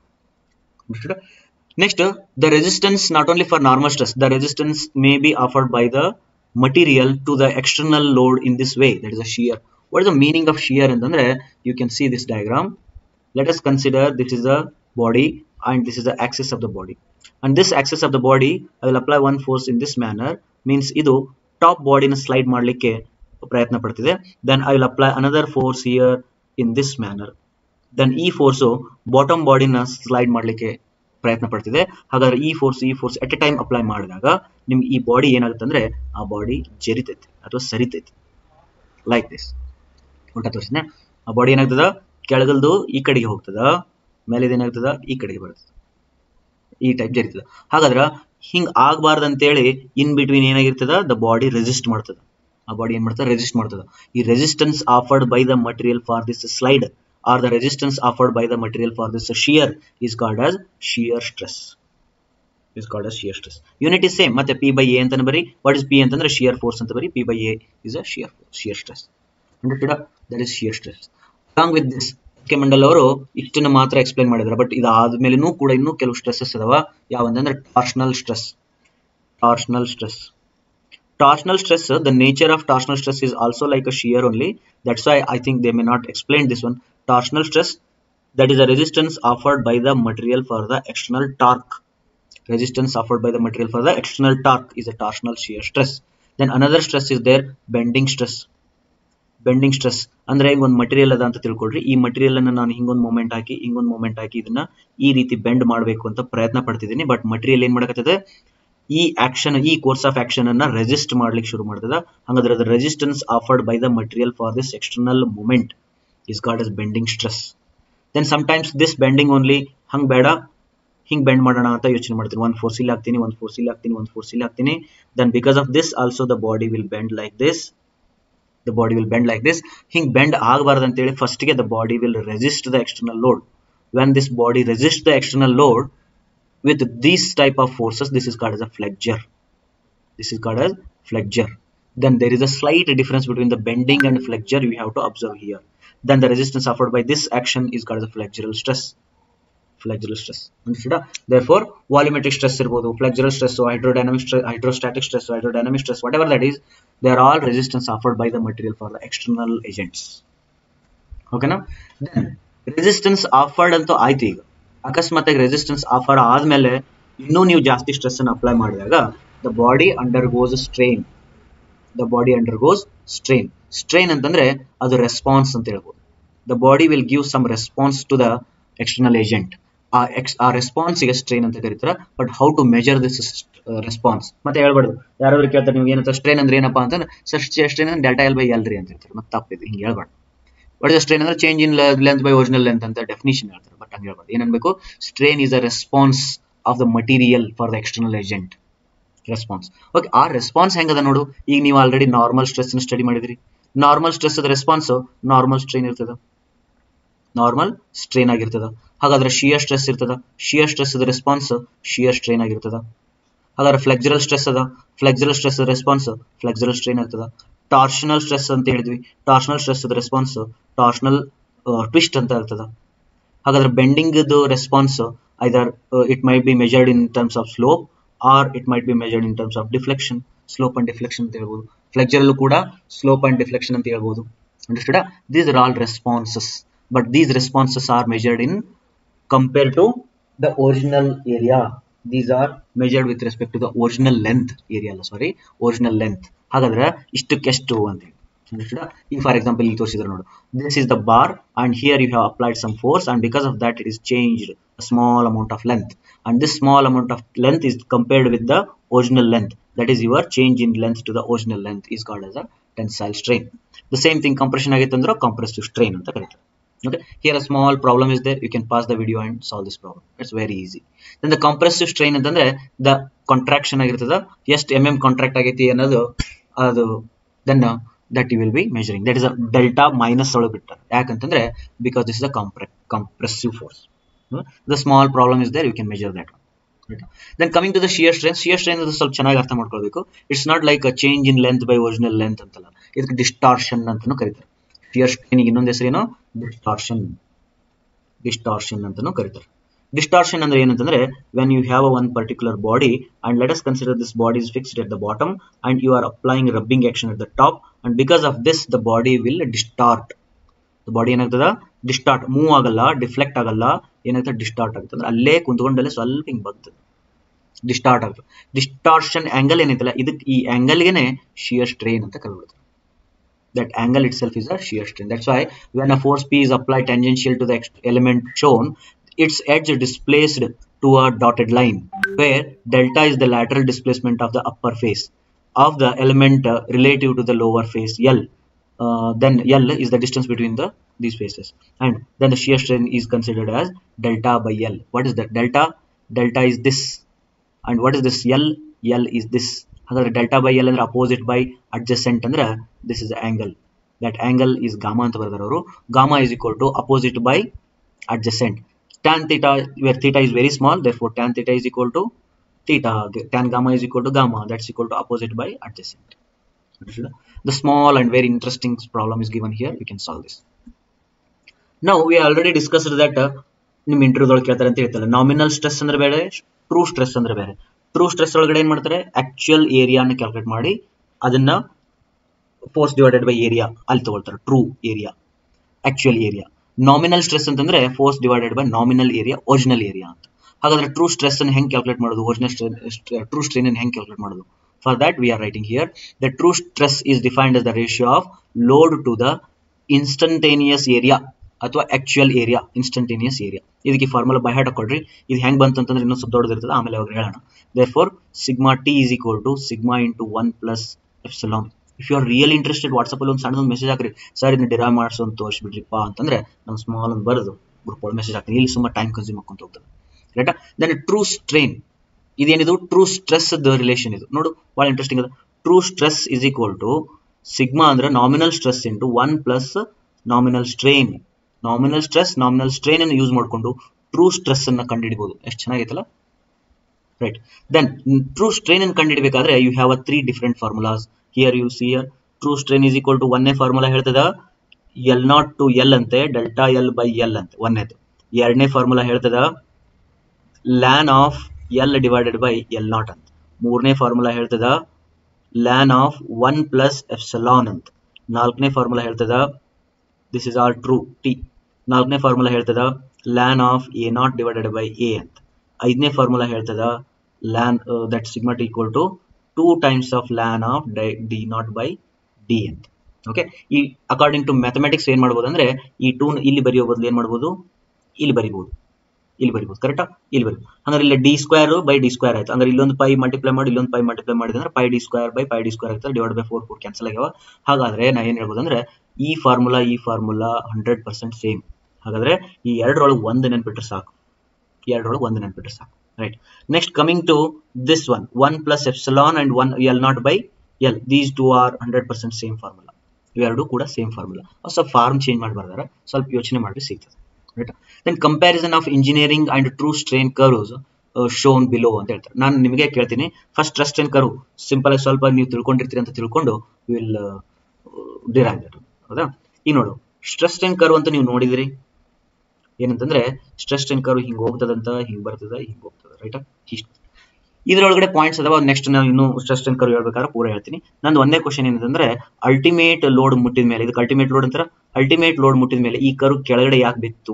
Next, the resistance not only for normal stress, the resistance may be offered by the material to the external load in this way, that is a shear. What is the meaning of shear ಅಂತಂದ್ರೆ you can see this diagram. Let us consider this is the body and this is the axis of the body, and this axis of the body I will apply one force in this manner, means ಇದು top body ನ slide ಮಾಡಲಿಕ್ಕೆ ಪ್ರಯತ್ನ ಪಡ್ತಿದೆ, then I will apply another force here in this manner, then ಈ force bottom ಬಾಡಿನ slide ಮಾಡಲಿಕ್ಕೆ ಪ್ರಯತ್ನ ಪಡ್ತಿದೆ. ಹಾಗಾದ್ರೆ ಈ ಫೋರ್ಸ್ ಈ force at a time apply ಮಾಡಿದಾಗ ನಿಮ್ಗೆ ಈ ಬಾಡಿ ಏನಾಗುತ್ತೆ ಅಂದ್ರೆ ಆ ಬಾಡಿ ಜರಿತೈತಿ ಅಥವಾ ಸರಿತೈತಿ, ಲೈಕ್ ದಿಸ್. ಉಲ್ಟಾ ತೋರಿಸಿದ್ನ, ಆ ಬಾಡಿ ಏನಾಗ್ತದ ಕೆಳಗಲ್ದು ಈ ಕಡೆಗೆ ಹೋಗ್ತದ, ಮೇಲೆದು ಏನಾಗ್ತದ ಈ ಕಡೆಗೆ ಬರ್ತದೆ, ಈ ಟೈಪ್ ಜರಿತದ. ಹಾಗಾದ್ರೆ ಹಿಂಗ್ ಆಗ್ಬಾರ್ದು ಅಂತೇಳಿ ಇನ್ ಬಿಟ್ವೀನ್ ಏನಾಗಿರ್ತದ ದ ಬಾಡಿ ರೆಸಿಸ್ಟ್ ಮಾಡ್ತದ, ಆ ಬಾಡಿ ಏನ್ ಮಾಡ್ತದ ರೆಸಿಸ್ಟ್ ಮಾಡ್ತದ. ಈ resistance offered by the material for this slide or the resistance offered by the material for this shear is called as shear stress, is called as shear stress. Unit is same, ಮತ್ತೆ P by A ಅಂತ ಬರಿ. What is P ಅಂತಂದ್ರೆ shear force ಅಂತ ಬರಿ, P by A is a shear force, shear stress. Understood? That is shear stress. Along with this K Mandal ಅವರು ಇಷ್ಟನ್ನು ಮಾತ್ರ explain ಮಾಡಿದ್ದಾರೆ, ಬಟ್ ಇದಾದ್ಮೇಲೆನೂ ಕೂಡ ಇನ್ನೂ ಕೆಲವು ಸ್ಟ್ರೆಸ್ಸಸ್ ಅದಾವ. ಯಾವಂದ್ರೆ torsional stress. Torsional stress torsional stress, the nature of torsional stress is also like a shear only, that's why I think they may not explain this one. Torsional stress, that is a resistance offered by the material for the external torque, resistance offered by the material for the external torque is a torsional shear stress. Then another stress is there, bending stress. Bending stress ಅಂದ್ರೆ ಈಗ ಒಂದು material ಅದ ಅಂತ ತಿಳ್ಕೊಳ್ರಿ, ಈ material ಅನ್ನ ನಾನು ಹಿಂಗೊಂದು moment ಹಾಕಿ ಹಿಂಗೊಂದು moment ಹಾಕಿ ಇದನ್ನ ಈ ರೀತಿ ಬೆಂಡ್ ಮಾಡಬೇಕು ಅಂತ ಪ್ರಯತ್ನ ಪಡ್ತಿದ್ದೀನಿ, ಬಟ್ ಮಟೀರಿಯಲ್ ಏನ್ ಮಾಡಕತ್ತದೆ ಈ ಆಕ್ಷನ್ ಈ ಕೋರ್ಸ್ ಆಫ್ ಆಕ್ಷನ್ ಅನ್ನ ರೆಸಿಸ್ಟ್ ಮಾಡ್ಲಿಕ್ಕೆ ಶುರು ಮಾಡ್ತದ. ಹಾಗಾದ್ರೆ the resistance offered by the material for this external movement is called as bending stress. Then sometimes this bending only ಹಂಗ್ ಬೇಡ ಹಿಂಗ್ ಬೆಂಡ್ ಮಾಡೋಣ ಅಂತ ಯೋಚನೆ ಮಾಡ್ತೀನಿ, ಒಂದು ಫೋರ್ಸ್ ಇಲ್ಲಿ ಹಾಕ್ತೀನಿ ಒಂದು ಫೋರ್ಸ್ ಇಲ್ಲಿ ಹಾಕ್ತೀನಿ ಒಂದು ಫೋರ್ಸ್ ಇಲ್ಲಿ ಹಾಕ್ತೀನಿ, then because of this also the body will bend like this, the body will bend like this. ಹಿಂಗ್ ಬೆಂಡ್ ಆಗಬಾರದು ಅಂತ ಹೇಳಿ ಫಸ್ಟ್ ಗೆ the body will resist the external load. When this body resists the external load with these type of forces, this is called as a flexure. This is called as flexure. Then there is a slight difference between the bending and flexure you have to observe here. Then the resistance offered by this action is called as a flexural stress. Flexural stress. Understood? Therefore, volumetric stress irbodu, flexural stress, so hydrodynamic stress, hydrostatic stress, so hydrodynamic stress, whatever that is, they are all resistance offered by the material for the external agents. Okay now? Then resistance offered anto ಆಯ್ತು. ಈಗ ಅಕಸ್ಮಾತ್ resistance offer ಆದ್ಮೇಲೆ ಇನ್ನೂ ನೀವು ಜಾಸ್ತಿ stress ಅನ್ನು apply ಮಾಡಿದಾಗ the body undergoes strain, the body undergoes strain. Strain ಅಂತಂದ್ರೆ ಅದು ರೆಸ್ಪಾನ್ಸ್ ಅಂತ ಹೇಳ್ಬೋದು. The body will give some response to the external agent. ಆ ಎಕ್ಸ್ ಆ ರೆಸ್ಪಾನ್ಸ್ಗೆ ಸ್ಟ್ರೈನ್ ಅಂತ ಕರೀತಾರೆ. But how to measure this response ಮತ್ತೆ ಹೇಳ್ಬಾರ್ದು. ಯಾರಾದ್ರೂ ಕೇಳ್ತಾರೆ ನಿಮ್ಗೆ ಏನಂತ ಸ್ಟ್ರೈನ್ ಅಂದ್ರೆ ಏನಪ್ಪಾ ಅಂತ ಸ್ಟ್ರೈನ್ ಅಂದ್ರೆ ಡೆಲ್ಟಾ ಎಲ್ ಬೈ ಎಲ್ ರೀ ಅಂತ ಹೇಳ್ತಾರೆ. ಮತ್ತೆ ತಪ್ಪಿದೆ, ಹಿಂಗೆ ಹೇಳ್ಬಾರ್ದು. ವಾಟ್ ಇಸ್ ಸ್ಟ್ರೈನ್ ಅಂದ್ರೆ change in length by original length ಅಂತ ಡೆಫಿನಿಷನ್ ಹೇಳ್ತಾರೆ. ಬಟ್ ಹಂಗೆ ಹೇಳ್ಬಾರ್ದು. ಏನ್ ಅನ್ಬೇಕು, strain is a response of the material for the external agent. Response. Okay, ಆ ರೆಸ್ಪಾನ್ಸ್ ಹೆಂಗದ ನೋಡು. ಈಗ ನೀವು ಆಲ್ರೆಡಿ ನಾರ್ಮಲ್ ಸ್ಟ್ರೆಸ್ ಸ್ಟಡಿ ಮಾಡಿದ್ರಿ. ನಾರ್ಮಲ್ ಸ್ಟ್ರೆಸ್ ಅದ ರೆಸ್ಪಾನ್ಸ್ ನಾರ್ಮಲ್ ಸ್ಟ್ರೈನ್ ಇರ್ತದ, ನಾರ್ಮಲ್ ಸ್ಟ್ರೈನ್ ಆಗಿರ್ತದ. ಹಾಗಾದ್ರೆ ಶಿಯರ್ ಸ್ಟ್ರೆಸ್ ಇರ್ತದ, ಶಿಯರ್ ಸ್ಟ್ರೆಸ್ ಅದ ರೆಸ್ಪಾನ್ಸ್ ಶಿಯರ್ ಸ್ಟ್ರೈನ್ ಆಗಿರ್ತದ. ಹಾಗಾದ್ರೆ ಫ್ಲೆಕ್ಸರಲ್ ಸ್ಟ್ರೆಸ್ ಅದ, ಫ್ಲೆಕ್ಸರಲ್ ಸ್ಟ್ರೆಸ್ ಅದ ರೆಸ್ಪಾನ್ಸ್ ಫ್ಲೆಕ್ಸರಲ್ ಸ್ಟ್ರೈನ್ ಆಗ್ತದ. ಟಾರ್ಷನಲ್ ಸ್ಟ್ರೆಸ್ ಅಂತ ಹೇಳಿದ್ವಿ, ಟಾರ್ಷನಲ್ ಸ್ಟ್ರೆಸ್ ಅದ ರೆಸ್ಪಾನ್ಸ್ ಟಾರ್ಷನಲ್ ಟ್ವಿಸ್ಟ್ ಅಂತ ಇರ್ತದ. ಹಾಗಾದ್ರೆ bending response either it might be measured in terms of slope or it might be measured in terms of deflection. Slope and deflection ಅಂತ ಹೇಳ್ಬೋದು. ಫ್ಲೆಕ್ಸರಲ್ಲೂ ಕೂಡ ಸ್ಲೋಪ್ ಅಂಡ್ ಡಿಫ್ಲೆಕ್ಷನ್ ಅಂತ ಹೇಳ್ಬೋದು. Understood? These are all responses, but these responses are measured in compare to the original area. These are measured with respect to the original length area ಅಲ್ಲ, ಸಾರಿ original length. ಹಾಗಾದ್ರೆ ಇಷ್ಟಕ್ಕೆಷ್ಟು ಅಂತ ಹೇಳಿ. ಈಗ for example ಇಲ್ಲಿ ತೋರಿಸಿದ್ರೆ ನೋಡು, this is the bar and here you have applied some force and because of that it is changed a small amount of length, and this small amount of length is compared with the original length, that is your change in length to the original length is called as a tensile strain. The same thing compression ಆಗಿತ್ತು ಅಂದ್ರೆ compressive strain ಅಂತ ಕರೀತಾರೆ. Okay, here a small problem is there. You can pause the video and solve this problem. It's very easy. Then the compressive strain ಅಂತಂದ್ರೆ the contraction ಆಗಿರ್ತದ, ಎಷ್ಟು mm contract ಆಗೈತಿ ಅನ್ನೋದು ಅದು then uh, that you will be measuring. That is a delta minus ಒಳಗೆ ಬಿಟ್ಟಾರೆ. ಯಾಕಂತಂದ್ರೆ because this is a compre- compressive force. Hmm? The small problem is there, you can measure that one. Right? Then coming to the shear strain, shear strain ಅದು ಸ್ವಲ್ಪ ಚೆನ್ನಾಗಿ ಅರ್ಥ ಮಾಡ್ಕೊಳ್ಬೇಕು. It's not like a change in length by original length ಅಂತಲ್ಲ, ಇದಕ್ಕೆ distortion ಅಂತಾನೂ ಕರೀತಾರೆ. Shear strain ಇನ್ನೊಂದು ಹೆಸರೇನು, ಡಿಸ್ಟಾರ್ಷನ್. ಡಿಸ್ಟಾರ್ಷನ್ ಅಂತಾನೂ ಕರೀತಾರೆ. ಡಿಸ್ಟಾರ್ಷನ್ ಅಂದ್ರೆ ಏನಂತಂದ್ರೆ when you have one particular body and let us consider this body is fixed at the bottom and you are applying rubbing action at the top and because of this the body will distort. The body ಏನಾಗ್ತದ, distort, move ಆಗಲ್ಲ, deflect ಆಗಲ್ಲ, ಏನಾಗ್ತದೆ distort ಆಗ್ತದೆ. ಅಂದ್ರೆ ಅಲ್ಲೇ ಕುಂತ್ಕೊಂಡಲ್ಲೇ ಸ್ವಲ್ಪ ಹಿಂಗೆ ಬರ್ತದೆ, ಡಿಸ್ಟಾರ್ಟ್ ಆಗ್ತದೆ. ಡಿಸ್ಟಾರ್ಷನ್ ಆಂಗಲ್ ಏನೈತಲ್ಲ, ಇದಕ್ಕೆ ಈ ಆಂಗಲ್ಗೆನೆ ಶಿಯರ್ ಸ್ಟ್ರೈನ್ ಅಂತ ಕರೆಯಬಹುದು. That angle itself is a shear strain. That's why when a force P is applied tangential to the element shown, its edge displaced to a dotted line, where delta is the lateral displacement of the upper face of the element uh, relative to the lower face L. Uh, then L is the distance between the these faces, and then the shear strain is considered as delta by L. What is that? Delta, delta is this, and what is this? L, L is this. ಹಾಗಾದ್ರೆ delta by L ಅಂದ್ರೆ opposite by adjacent ಅಂದ್ರೆ this is angle. That angle is gamma ಅಂತ ಬರ್ತಾರೆ ಅವರು. Gamma is equal to opposite by adjacent. Tan theta where theta is very small, therefore tan theta is equal to theta. Tan gamma is equal to gamma, that's equal to opposite by adjacent. The small and very interesting problem is given here. You can solve this. Now we already discussed that ನಿಮ್ಮ ಇಂಟರ್ವ್ಯೂದೊಳಗೆ ಕೇಳ್ತಾರೆ ಅಂತ ಹೇಳ್ತಾರೆ, nominal stress ಅಂದ್ರೆ ಬೇರೆ, true stress ಅಂದ್ರೆ ಬೇರೆ. True stress ಒಳಗಡೆ ಏನ್ ಮಾಡ್ತಾರೆ, ಆಕ್ಚುಯಲ್ ಏರಿಯಾನ ಕ್ಯಾಲ್ಕುಲೇಟ್ ಮಾಡಿ ಅದನ್ನ ಫೋರ್ಸ್ ಡಿವೈಡೆಡ್ ಬೈ ಏರಿಯಾ ಅಲ್ಲಿ ತಗೊಳ್ತಾರೆ, true area, actual area. Nominal stress ಅಂತಂದ್ರೆ force divided by nominal area, original area ಅಂತ. ಹಾಗಾದ್ರೆ ಟ್ರೂ ಸ್ಟ್ರೆಸ್ ಅನ್ನು ಹೆಂಗೆ ಕ್ಯಾಲ್ಕುಲೇಟ್ ಮಾಡೋದು, ಒರಿಜಿನಲ್ ಟ್ರೂ ಸ್ಟ್ರೈನ್ ಅನ್ನು ಹೆಂಗೆ ಕ್ಯಾಲ್ಕುಲೇಟ್ ಮಾಡೋದು? For that we are writing here the true stress is defined as the ratio of load to the instantaneous area ಅಥವಾ actual area, instantaneous area. ಇದಕ್ಕೆ formula by heart ಹಾಕೊಡ್ರಿ. ಇದು ಹೆಂಗೆ ಬಂತು ಅಂತಂದ್ರೆ ಇನ್ನೊಂದು ಸ್ವಲ್ಪ ದೊಡ್ಡದಿರ್ತದೆ, ಆಮೇಲೆ ಅವಾಗ ಹೇಳೋಣ. therefore sigma t is equal to sigma into one plus epsilon. if you are really interested WhatsApp ಅಲ್ಲಿ ಒಂದು ಸಣ್ಣದೊಂದು ಮೆಸೇಜ್ ಹಾಕ್ರಿ, ಸರ್ ಇದನ್ನ ಡಿರೈವ್ ಮಾಡಿಸೋ ಅಂತ ತೋರಿಸ್ಬಿಡ್ರಿಪ್ಪ ಅಂತಂದ್ರೆ ನಾನು ಸ್ಮಾಲ್ ಒಂದು ಬರೆದು ಗ್ರೂಪ್ ಒಳಗೆ ಮೆಸೇಜ್ ಹಾಕ್ತೀನಿ. ಇಲ್ಲಿ ಸುಮ್ಮನೆ ಟೈಮ್ ಕನ್ಸ್ಯೂಮ್ ಮಾಡ್ಕೊಂತ ಹೋಗ್ತದೆ, ರೈಟಾ? ದೆನ್ ಟ್ರೂ ಸ್ಟ್ರೈನ್ ಇದೇನಿದು, ಟ್ರೂ ಸ್ಟ್ರೆಸ್ ರಿಲೇಷನ್ ಇದು ನೋಡು, ಭಾಳ ಇಂಟ್ರೆಸ್ಟಿಂಗ್ ಅದ. True stress is equal to sigma ಅಂದ್ರೆ nominal stress into one plus nominal strain. Nominal stress, nominal strain ಅನ್ನು ಯೂಸ್ ಮಾಡಿಕೊಂಡು ಟ್ರೂ ಸ್ಟ್ರೆಸ್ ಅನ್ನ ಕಂಡುಹಿಡಿಬಹುದು. ಎಷ್ಟು ಚೆನ್ನಾಗೈತಲ್ಲ, ರೈಟ್? ದೆನ್ ಟ್ರೂ ಸ್ಟ್ರೈನ್ ಅನ್ನು ಕಂಡುಹಿಡಬೇಕಾದ್ರೆ you have a three different formulas. Here you see here true strain is equal to ಒಂದೇ formula ಹೇಳ್ತದ ಎಲ್ ನಾಟ್ ಟು ಎಲ್ ಅಂತೆ, ಡೆಲ್ಟಾ ಎಲ್ ಬೈ ಎಲ್ ಅಂತೆ ಒಂದೇದು. ಎರಡನೇ ಫಾರ್ಮುಲಾ ಹೇಳ್ತದ ln of L divided by L naught ಅಂತ. ಮೂರನೇ formula ಹೇಳ್ತದ ln of one plus epsilon ಅಂತ. ನಾಲ್ಕನೇ ಫಾರ್ಮುಲಾ ಹೇಳ್ತದ this is all true T. ನಾಲ್ಕನೇ ಫಾರ್ಮುಲಾ ಹೇಳ್ತದ ln of A naught divided by A ಅಂತ. ಐದನೇ ಫಾರ್ಮುಲಾ ಹೇಳ್ತದ ln that sigma T equal to two times of ln of D naught by D ಅಂತ. Okay, ಈ according to mathematics ಏನ್ ಮಾಡ್ಬೋದು ಅಂದ್ರೆ ಈ ಟೂ ಇಲ್ಲಿ ಬರೆಯೋ ಬದಲು ಏನ್ ಮಾಡ್ಬೋದು, ಇಲ್ಲಿ ಬರಿಬಹುದು. ಇಲ್ಲಿ ಬರಿಬಹುದು ಕರೆಕ್ಟಾ ಇಲ್ಲಿ ಬರಿಬಹುದು ಅಂದ್ರೆ ಇಲ್ಲಿ D square by D square ಆಯ್ತು ಅಂದ್ರೆ ಇಲ್ಲೊಂದು ಪೈ ಮಲ್ಟಿಪ್ಲೈ ಮಾಡಿ ಇಲ್ಲೊಂದು ಪೈ ಮಲ್ಟಿಪ್ಲೈ ಮಾಡಿದ್ರೆ ಅಂದ್ರೆ pi D square by pi D square ಆಯ್ತು divide by four four cancel ಆಗ್ಯಾವ ಹಾಗಾದ್ರೆ ನಾ ಏನ್ ಹೇಳ್ಬೋದು ಅಂದ್ರೆ ಈ ಫಾರ್ಮುಲಾ ಈ ಫಾರ್ಮುಲಾ ಹಂಡ್ರೆಡ್ ಪರ್ಸೆಂಟ್ ಸೇಮ್ ಹಾಗಾದ್ರೆ ಈ ಎರಡರೊಳಗೆ ಒಂದು ನೆನ್ಪಿಟ್ರೆ ಸಾಕು ಎರಡರೊಳಗೆ ಒಂದು ನೆನ್ಪಿಟ್ರೆ ಸಾಕು right next coming to this one one plus epsilon and one L naught by L these two are hundred percent same formula ಇವೆರಡು ಕೂಡ ಸೇಮ್ ಫಾರ್ಮುಲಾ ಸ್ವಲ್ಪ ಫಾರ್ಮ್ ಚೇಂಜ್ ಮಾಡಿ ಬರ್ದಾರ ಸ್ವಲ್ಪ ಯೋಚನೆ ಮಾಡಿ ಸಿಗ್ತದೆ right then comparison of engineering and true strain curves shown below ಅಂತ ಹೇಳ್ತಾರೆ ನಾನು ನಿಮಗೆ ಕೇಳ್ತೀನಿ first stress strain curve simple ಆಗಿ ಸ್ವಲ್ಪ ನೀವು ತಿಳ್ಕೊಂಡಿರ್ತೀರಿ ಅಂತ ತಿಳ್ಕೊಂಡು ವಿಲ್ ಡಿರೈವ್ ದಟ್ ಹೌದಾ ಈಗ ನೋಡು ಸ್ಟ್ರೆಸ್ ಸ್ಟ್ರೇನ್ ಕರ್ವ್ ಅಂತ ನೀವು ನೋಡಿದ್ರಿ ಏನಂತಂದ್ರೆ ಸ್ಟ್ರೆಸ್ ಸ್ಟ್ರೇನ್ ಕರ್ವ್ ಹಿಂಗ್ ಹೋಗ್ತದಂತ ಹಿಂಗ್ ಬರ್ತದ ಹಿಂಗ್ ಹೋಗ್ತದ ರೈಟ್ ಇಷ್ಟು ಇದ್ರೊಳಗಡೆ ಪಾಯಿಂಟ್ಸ್ ಅದಾವ ನೆಕ್ಸ್ಟ್ ನಾನು ಇನ್ನು ಸ್ಟ್ರೆಸ್ ಸ್ಟ್ರೇನ್ ಕರ್ವ್ ಹೇಳ್ಬೇಕಾದ್ರೆ ಪೂರ ಹೇಳ್ತೀನಿ ನಂದು ಒಂದೇ ಕ್ವಶನ್ ಏನಂತಂದ್ರೆ ಅಲ್ಟಿಮೇಟ್ ಲೋಡ್ ಮುಟ್ಟಿದ ಮೇಲೆ ಇದಕ್ಕೆ ಅಲ್ಟಿಮೇಟ್ ಲೋಡ್ ಅಂತಾರ ಅಲ್ಟಿಮೇಟ್ ಲೋಡ್ ಮುಟ್ಟಿದ ಮೇಲೆ ಈ ಕರ್ವ್ ಕೆಳಗಡೆ ಯಾಕೆ ಬಿತ್ತು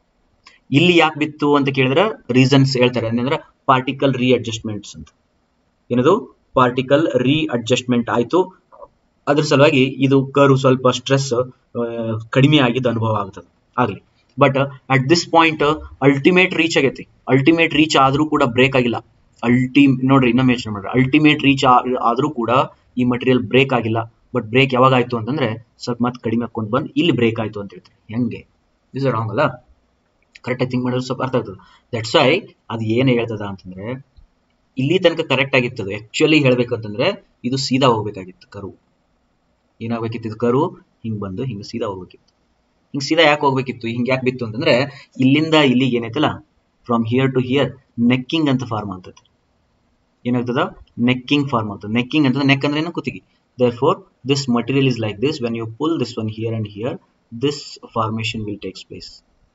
ಇಲ್ಲಿ ಯಾಕೆ ಬಿತ್ತು ಅಂತ ಕೇಳಿದ್ರೆ ರೀಸನ್ಸ್ ಹೇಳ್ತಾರೆ ಅಂದ್ರೆ ಪಾರ್ಟಿಕಲ್ ರೀ ಅಡ್ಜಸ್ಟ್ಮೆಂಟ್ಸ್ ಅಂತ ಏನದು ಪಾರ್ಟಿಕಲ್ ರೀ ಅಡ್ಜಸ್ಟ್ಮೆಂಟ್ ಆಯ್ತು ಅದ್ರ ಸಲುವಾಗಿ ಇದು ಕರ್ವ್ ಸ್ವಲ್ಪ ಸ್ಟ್ರೆಸ್ ಕಡಿಮೆ ಆಗಿದ್ದ ಅನುಭವ ಆಗ್ತದೆ ಆಗ್ಲಿ but at this point ultimate reach ಆಗೈತಿ ಅಲ್ಟಿಮೇಟ್ ರೀಚ್ ಆದ್ರೂ ಕೂಡ ಬ್ರೇಕ್ ಆಗಿಲ್ಲ ಅಲ್ಟಿ ನೋಡ್ರಿ ಇನ್ನೊಮ್ಮೆ ಯೋಚನೆ ಮಾಡ್ರಿ ಅಲ್ಟಿಮೇಟ್ ರೀಚ್ ಆದ್ರೂ ಕೂಡ ಈ ಮಟೀರಿಯಲ್ ಬ್ರೇಕ್ ಆಗಿಲ್ಲ ಬಟ್ ಬ್ರೇಕ್ ಯಾವಾಗ ಆಯ್ತು ಅಂತಂದ್ರೆ ಸ್ವಲ್ಪ ಮತ್ತೆ ಕಡಿಮೆ ಹಾಕೊಂಡು ಬಂದು ಇಲ್ಲಿ ಬ್ರೇಕ್ ಆಯ್ತು ಅಂತ ಹೇಳ್ತಾರೆ ಹೆಂಗೆ ಇಸ್ ರಾಂಗ್ ಅಲ್ಲ ಕರೆಕ್ಟ್ ಆಗಿ ಥಿಂಕ್ ಮಾಡಿದ್ರೆ ಸ್ವಲ್ಪ ಅರ್ಥ ಆಗ್ತದೆ ದಟ್ಸ್ ವೈ ಅದು ಏನ್ ಹೇಳ್ತದ ಅಂತಂದ್ರೆ ಇಲ್ಲಿ ತನಕ ಕರೆಕ್ಟ್ ಆಗಿತ್ತು ಆಕ್ಚುಲಿ ಹೇಳ್ಬೇಕಂತಂದ್ರೆ ಇದು ಸೀದಾ ಹೋಗ್ಬೇಕಾಗಿತ್ತು ಕರು ಏನಾಗ್ಬೇಕಿತ್ತು ಇದು ಕರು ಹಿಂಗ್ ಬಂದು ಹಿಂಗ್ ಸೀದಾ ಹೋಗ್ಬೇಕಿತ್ತು ಹಿಂಗ್ ಸೀದಾ ಯಾಕೆ ಹೋಗ್ಬೇಕಿತ್ತು ಹಿಂಗ್ ಯಾಕೆ ಬಿತ್ತು ಅಂತಂದ್ರೆ ಇಲ್ಲಿಂದ ಇಲ್ಲಿಗೆ ಏನೈತಲ್ಲ from here to here necking ಅಂತ ಫಾರ್ಮ್ ಆಗ್ತದೆ ಏನಾಗ್ತದ ನೆಕ್ಕಿಂಗ್ ಫಾರ್ಮ್ ಆಗ್ತದೆ ನೆಕ್ಕಿಂಗ್ ಅಂತ ನೆಕ್ ಅಂದ್ರೆ ಏನು ಕುತ್ತಿಗೆ therefore this material is like this when you pull this one here and here this formation will takes place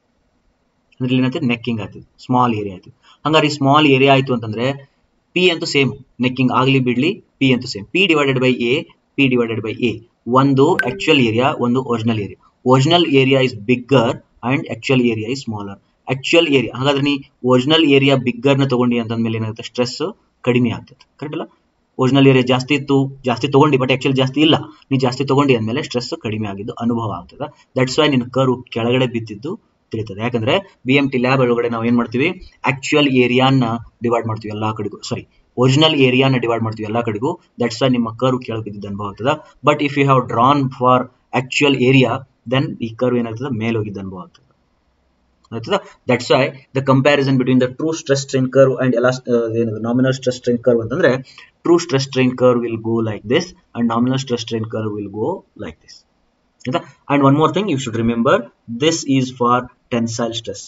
ಅಂದ್ರೆ ಏನಂತ ನೆಕ್ಕಿಂಗ್ ಆಗ್ತದೆ ಸ್ಮಾಲ್ ಏರಿಯಾ ಆಯ್ತು ಹಂಗಾರೆ ಈ ಸ್ಮಾಲ್ ಏರಿಯಾ ಆಯ್ತು ಅಂತಂದ್ರೆ ಪಿ ಅಂತೂ ಸೇಮ್ ನೆಕ್ಕಿಂಗ್ ಆಗ್ಲಿ ಬಿಡ್ಲಿ ಪಿ ಅಂತೂ same P divided by A P divided by A ಒಂದು ಆಕ್ಚುಯಲ್ ಏರಿಯಾ ಒಂದು original area original area is bigger and actual area is smaller actual area ಹಾಗಾದ್ರೆ ನೀ ಒರಿಜಿನಲ್ ಏರಿಯಾ ಬಿಗ್ಗರ್ ನ ತಗೊಂಡಿ ಅಂತಂದ್ಮೇಲೆ ಏನಾಗುತ್ತೆ ಸ್ಟ್ರೆಸ್ ಕಡಿಮೆ ಆಗ್ತದೆ ಕರೆಕ್ಟ್ ಅಲ್ಲ ಒರಿಜಿನಲ್ ಏರಿಯಾ ಜಾಸ್ತಿ ಇತ್ತು ಜಾಸ್ತಿ ತಗೊಂಡಿ ಬಟ್ ಆಕ್ಚುಲಿ ಜಾಸ್ತಿ ಇಲ್ಲ ನೀ ಜಾಸ್ತಿ ತಗೊಂಡಿ ಅಂದ್ಮೇಲೆ ಸ್ಟ್ರೆಸ್ ಕಡಿಮೆ ಆಗಿದ್ದು ಅನುಭವ ಆಗ್ತದೆ ದಟ್ಸ್ ವೈ ನಿನ್ನ ಕರ್ವ್ ಕೆಳಗಡೆ ಬಿದ್ದಿದ್ದು ತಿಳಿತದೆ ಯಾಕಂದ್ರೆ ಬಿ ಎಂ ಟಿ ಲ್ಯಾಬ್ ಒಳಗಡೆ ನಾವು ಏನ್ ಮಾಡ್ತೀವಿ ಆಕ್ಚುಯಲ್ ಏರಿಯಾನ ಡಿವೈಡ್ ಮಾಡ್ತೀವಿ ಎಲ್ಲಾ ಕಡೆಗೂ ಸಾರಿ ಒರಿಜಿನಲ್ ಏರಿಯಾನ ಡಿವೈಡ್ ಮಾಡ್ತೀವಿ ಎಲ್ಲಾ ಕಡೆಗೂ ದಟ್ಸ್ ವೈ ನಿಮ್ಮ ಕರ್ವ್ ಕೆಳಗೆ ಬಿದ್ದಿದ್ದು ಅನುಭವ ಆಗ್ತದೆ but if you have drawn for actual area then ಈ ಕರ್ವ್ ಏನಾಗ್ತದೆ ಮೇಲೆ ಹೋಗಿದ್ದು ಅನುಭವ ಆಗ್ತದೆ ಆಯ್ತದ that's why the comparison between the true stress strain curve and ಎಲಾಸ್ ಏನದು ನಾಮಿನಲ್ ಸ್ಟ್ರೆಸ್ ಸ್ಟ್ರೇನ್ ಕರ್ವ್ ಅಂತಂದ್ರೆ true stress strain curve will go like this and nominal stress strain curve will go like this and one more thing you should remember this is for tensile stress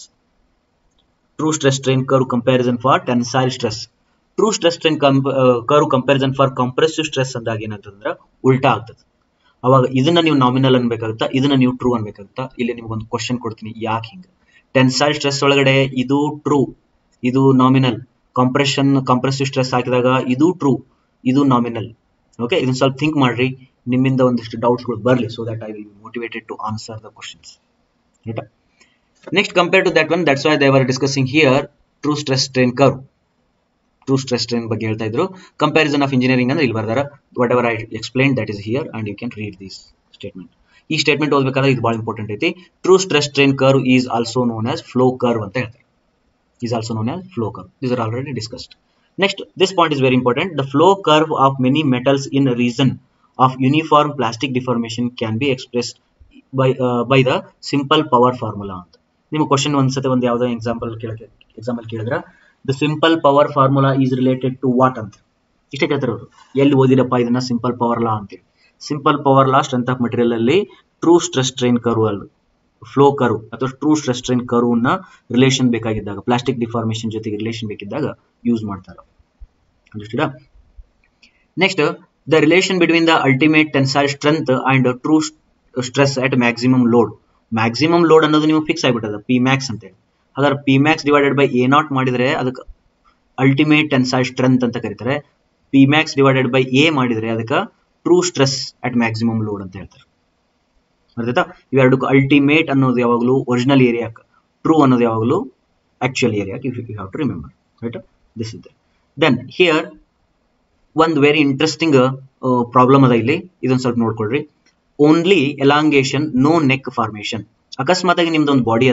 true stress strain curve comparison for tensile stress true stress strain uh, curve comparison for compressive stress ಅಂದಾಗ ಏನಾಗ್ತದಂದ್ರೆ ಉಲ್ಟಾ ಆಗ್ತದೆ ಅವಾಗ ಇದನ್ನ ನೀವು nominal ಅನ್ಬೇಕಾಗುತ್ತಾ ಇದನ್ನ ನೀವು true ಅನ್ಬೇಕಾಗುತ್ತಾ ಇಲ್ಲಿ ನಿಮಗೆ ಒಂದು ಕ್ವಶನ್ ಕೊಡ್ತೀನಿ ಯಾಕೆ ಹಿಂಗ ಟೆನ್ಸೈಲ್ ಸ್ಟ್ರೆಸ್ ಒಳಗಡೆ ಇದು ಟ್ರೂ ಇದು ನಾಮಿನಲ್ ಕಂಪ್ರೆಷನ್ ಕಂಪ್ರೆಸಿವ್ ಸ್ಟ್ರೆಸ್ ಹಾಕಿದಾಗ ಇದು ಟ್ರೂ ಇದು ನಾಮಿನಲ್ ಓಕೆ ಇದನ್ನ ಸ್ವಲ್ಪ ಥಿಂಕ್ ಮಾಡ್ರಿ ನಿಮ್ಮಿಂದ ಒಂದಿಷ್ಟು ಡೌಟ್ಸ್ ಗಳು ಬರಲಿ so that I will be motivated to answer the questions right next compare to that one that's why they were discussing here true stress strain curve true stress strain ಬಗ್ಗೆ ಹೇಳ್ತಾ ಇದ್ರು comparison of engineering ಅಂದ್ರೆ ಇಲ್ಲಿ ಬರ್ದಾರ whatever I explain that is here and you can read this statement ಈ statement ಓದಬೇಕಾದ್ರೆ ಇದು ಬಹಳ ಇಂಪಾರ್ಟೆಂಟ್ ಐತಿ true stress strain curve is also known as flow curve ಅಂತ ಹೇಳ್ತಾರೆ is also known as flow curve these are already discussed next this point is very important the flow curve of many metals in region of uniform plastic deformation can be expressed by uh, by the simple power formula ಅಂತ ನಿಮ್ಮ question ಒಂದ್ಸತಿ ಒಂದು ಯಾವುದೋ example ಕೇಳಕ್ಕೆ example ಕೇಳಿದ್ರೆ the simple power formula is related to what ಅಂತ ಇಷ್ಟೇ ಕೇಳ್ತಾರೆ ಅವರು ಎಲ್ಲಿ ಓದಿರಪ್ಪ ಇದನ್ನ ಸಿಂಪಲ್ ಪವರ್ ಲಾ ಅಂತೇಳಿ simple power law strength of material ಅಲ್ಲಿ ಟ್ರೂ ಸ್ಟ್ರೆಸ್ ಸ್ಟ್ರೇನ್ ಕರ್ವ್ ಅಲ್ಲಿ ಫ್ಲೋ ಕರ್ವ್ ಅಥವಾ ಟ್ರೂ ಸ್ಟ್ರೆಸ್ ಸ್ಟ್ರೇನ್ ಕರ್ವ್ ನ ರಿಲೇಷನ್ ಬೇಕಾಗಿದ್ದಾಗ ಪ್ಲಾಸ್ಟಿಕ್ ಡಿಫಾರ್ಮೇಶನ್ ಜೊತೆಗೆ ರಿಲೇಷನ್ ಬೇಕಿದ್ದಾಗ ಯೂಸ್ ಮಾಡ್ತಾರೆ ಅಂಡರ್ಸ್ಟುಡಾ next the relation between the ultimate tensile strength and true stress at maximum load maximum load ಅನ್ನೋದು ನೀವು ಫಿಕ್ಸ್ ಆಗಿಬಿಟ್ಟದ P max ಅಂತ ಹೇಳಿ ಹಾಗಾದ್ರೆ P max divided by A naught ಮಾಡಿದ್ರೆ ಅದಕ್ಕೆ ultimate tensile strength ಅಂತ ಕರೀತಾರೆ P max divided by A ಮಾಡಿದ್ರೆ ಅದಕ್ಕೆ true stress at maximum load ಅಂತ ಹೇಳ್ತಾರೆ ಅರ್ಥಾಯ್ತಾ ಇವೆರಡಕ್ಕೂ ultimate ಅನ್ನೋದು ಯಾವಾಗಲೂ ಒರಿಜಿನಲ್ ಏರಿಯಾಕ್ಕೆ ಟ್ರೂ ಅನ್ನೋದು ಯಾವಾಗಲೂ ಆಕ್ಚುಯಲ್ ಏರಿಯಾಕ್ಕೆ if you have to remember right this is then here ಒಂದು ವೆರಿ ಇಂಟ್ರೆಸ್ಟಿಂಗ್ ಪ್ರಾಬ್ಲಮ್ ಅದ ಇಲ್ಲಿ ಇದೊಂದು ಸ್ವಲ್ಪ ನೋಡ್ಕೊಳ್ರಿ only elongation no neck formation ಅಕಸ್ಮಾತ್ ಆಗಿ ನಿಮ್ದು ಒಂದು ಬಾಡಿ ಅದ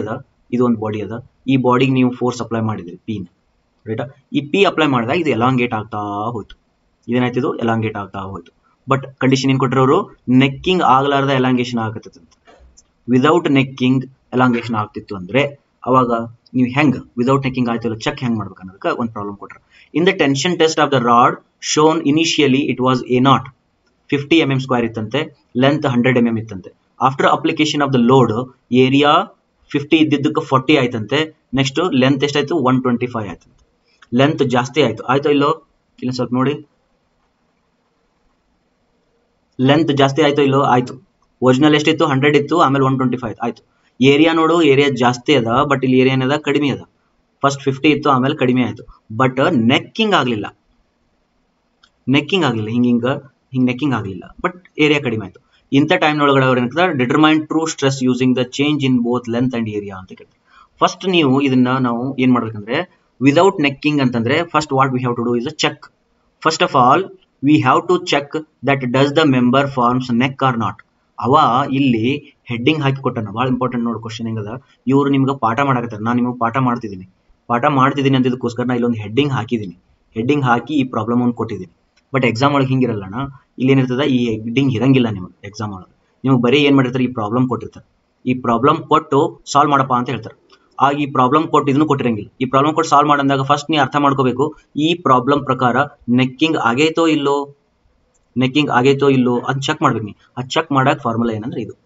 ಇದು ಒಂದು ಬಾಡಿ ಅದ, ಈ ಬಾಡಿಗೆ ನೀವು ಫೋರ್ಸ್ ಅಪ್ಲೈ ಮಾಡಿದ್ರಿ ಪಿ ರೈಟಾ. ಈ ಪಿ ಅಪ್ಲೈ ಮಾಡಿದಾಗ ಇದು ಎಲಾಂಗೇಟ್ ಆಗ್ತಾ ಹೋಯ್ತು. ಇದೇನಾಯ್ತು, ಇದು ಎಲಾಂಗೇಟ್ ಆಗ್ತಾ ಹೋಯ್ತು. ಬಟ್ ಕಂಡೀಷನ್ ಏನ್ ಕೊಟ್ಟರವರು, ನೆಕ್ಕಿಂಗ್ ಆಗ್ಲಾರ್ದ ಎಲಾಂಗೇಷನ್ ಆಗತ್ತೆ. ವಿದೌಟ್ ನೆಕ್ಕಿಂಗ್ ಎಲಾಂಗೇಷನ್ ಆಗ್ತಿತ್ತು ಅಂದ್ರೆ ಅವಾಗ ನೀವು ಹೆಂಗ್ ವಿದೌಟ್ ನೆಕ್ಕಿಂಗ್ ಆಯ್ತು ಚೆಕ್ ಹೆಂಗ್ ಮಾಡ್ಬೇಕು ಅನ್ನೋದಕ್ಕೆ ಒಂದು ಪ್ರಾಬ್ಲಮ್ ಕೊಟ್ರ. In the tension test of the rod shown initially it was A naught fifty M M square ಇತ್ತಂತೆ, ಲೆಂತ್ ಹಂಡ್ರೆಡ್ ಎಂ ಎಂ ಇತ್ತಂತೆ. After application of the load area fifty ಇದ್ದಿದ್ದಕ್ಕೆ forty ಆಯ್ತಂತೆ. Next length ಎಷ್ಟಾಯ್ತು, one twenty five ಆಯ್ತಂತೆ. Length ಜಾಸ್ತಿ ಆಯ್ತು, ಆಯ್ತು ಇಲ್ಲೋ ಇಲ್ಲ ಸ್ವಲ್ಪ ನೋಡಿ, ಲೆಂತ್ ಜಾಸ್ತಿ ಆಯ್ತು ಇಲ್ಲೋ, ಆಯ್ತು. ಒರಿಜಿನಲ್ ಎಷ್ಟಿತ್ತು, ಹಂಡ್ರೆಡ್ ಇತ್ತು, ಆಮೇಲೆ ಒನ್ ಟ್ವೆಂಟಿ ಫೈವ್ ಆಯ್ತು. ಏರಿಯಾ ನೋಡು, ಏರಿಯಾ ಜಾಸ್ತಿ ಅದ, ಬಟ್ ಇಲ್ಲಿ ಏರಿಯಾ ಏನದ, ಕಡಿಮೆ ಅದ. ಫಸ್ಟ್ ಫಿಫ್ಟಿ ಇತ್ತು, ಆಮೇಲೆ ಕಡಿಮೆ ಆಯ್ತು. ಬಟ್ ನೆಕ್ಕಿಂಗ್ ಆಗ್ಲಿಲ್ಲ, ನೆಕ್ಕಿಂಗ್ ಆಗ್ಲಿಲ್ಲ, ಹಿಂಗ ಹಿಂಗ ಹಿಂಗ್ ನೆಕ್ಕಿಂಗ್ ಆಗ್ಲಿಲ್ಲ, ಬಟ್ ಏರಿಯಾ ಕಡಿಮೆ ಆಯ್ತು. ಇಂಥ ಟೈಮ್ ಒಳಗಡೆ ಅವ್ರು ಏನಂತಾರೆ, determine true stress using the change in both length and area ಅಂತ ಕೇಳ್ತಾರೆ. ಫಸ್ಟ್ ನೀವು ಇದನ್ನ ನಾವು ಏನ್ ಮಾಡ್ಬೇಕಂದ್ರೆ, ವಿದೌಟ್ ನೆಕ್ಕಿಂಗ್ ಅಂತಂದ್ರೆ first what we have to do is a check. First of all we have to check that does the member forms neck or not. ಅವ ಇಲ್ಲಿ ಹೆಡ್ಡಿಂಗ್ ಹಾಕಿ ಕೊಟ್ಟನ, ಬಹಳ ಇಂಪಾರ್ಟೆಂಟ್ ನೋಡಿ ಕ್ವಶನ್ ಹೆಂಗದ. ಇವ್ರು ನಿಮ್ಗೆ ಪಾಠ ಮಾಡಕತ್ತಾರೆ, ನಾನು ನಿಮ್ಗೆ ಪಾಠ ಮಾಡ್ತಿದ್ದೀನಿ, ಪಾಠ ಮಾಡ್ತಿದ್ದೀನಿ ಅಂತಿದ್ದಕ್ಕೋಸ್ಕರ ನಾ ಇಲ್ಲೊಂದು ಹೆಡ್ಡಿಂಗ್ ಹಾಕಿದ್ದೀನಿ. ಹೆಡ್ಡಿಂಗ್ ಹಾಕಿ ಈ ಪ್ರಾಬ್ಲಮ್ ಒಂದು ಕೊಟ್ಟಿದ್ದೀನಿ. ಬಟ್ ಎಕ್ಸಾಮ್ ಒಳಗೆ ಹಿಂಗಿರಲ್ಲಣ್ಣ, ಇಲ್ಲಿ ಏನಿರ್ತದ, ಈ ಹೆಡ್ಡಿಂಗ್ ಇರಂಗಿಲ್ಲ ನಿಮ್ಗೆ ಎಕ್ಸಾಮ್ ಒಳಗೆ. ನಿಮ್ಗೆ ಬರೀ ಏನ್ ಮಾಡಿರ್ತಾರೆ, ಈ ಪ್ರಾಬ್ಲಮ್ ಕೊಟ್ಟಿರ್ತಾರೆ, ಈ ಪ್ರಾಬ್ಲಮ್ ಕೊಟ್ಟು ಸಾಲ್ವ್ ಮಾಡಪ್ಪ ಅಂತ ಹೇಳ್ತಾರೆ. ಆಗ ಈ ಪ್ರಾಬ್ಲಮ್ ಕೊಟ್ಟು ಇದನ್ನು ಕೊಟ್ಟಿರಂಗಿಲ್ಲ. ಈ ಪ್ರಾಬ್ಲಮ್ ಕೊಟ್ಟು ಸಾಲ್ವ್ ಮಾಡಂದಾಗ ಫಸ್ಟ್ ನೀ ಅರ್ಥ ಮಾಡ್ಕೋಬೇಕು, ಈ ಪ್ರಾಬ್ಲಮ್ ಪ್ರಕಾರ ನೆಕ್ಕಿಂಗ್ ಆಗೈತೋ ಇಲ್ಲೋ, ನೆಕ್ಕಿಂಗ್ ಆಗೈತೋ ಇಲ್ಲೋ ಅದು ಚೆಕ್ ಮಾಡ್ಬೇಕು. ನೀ ಅದು ಚೆಕ್ ಮಾಡಕ್ ಫಾರ್ಮುಲಾ ಏನಂದ್ರೆ ಇದು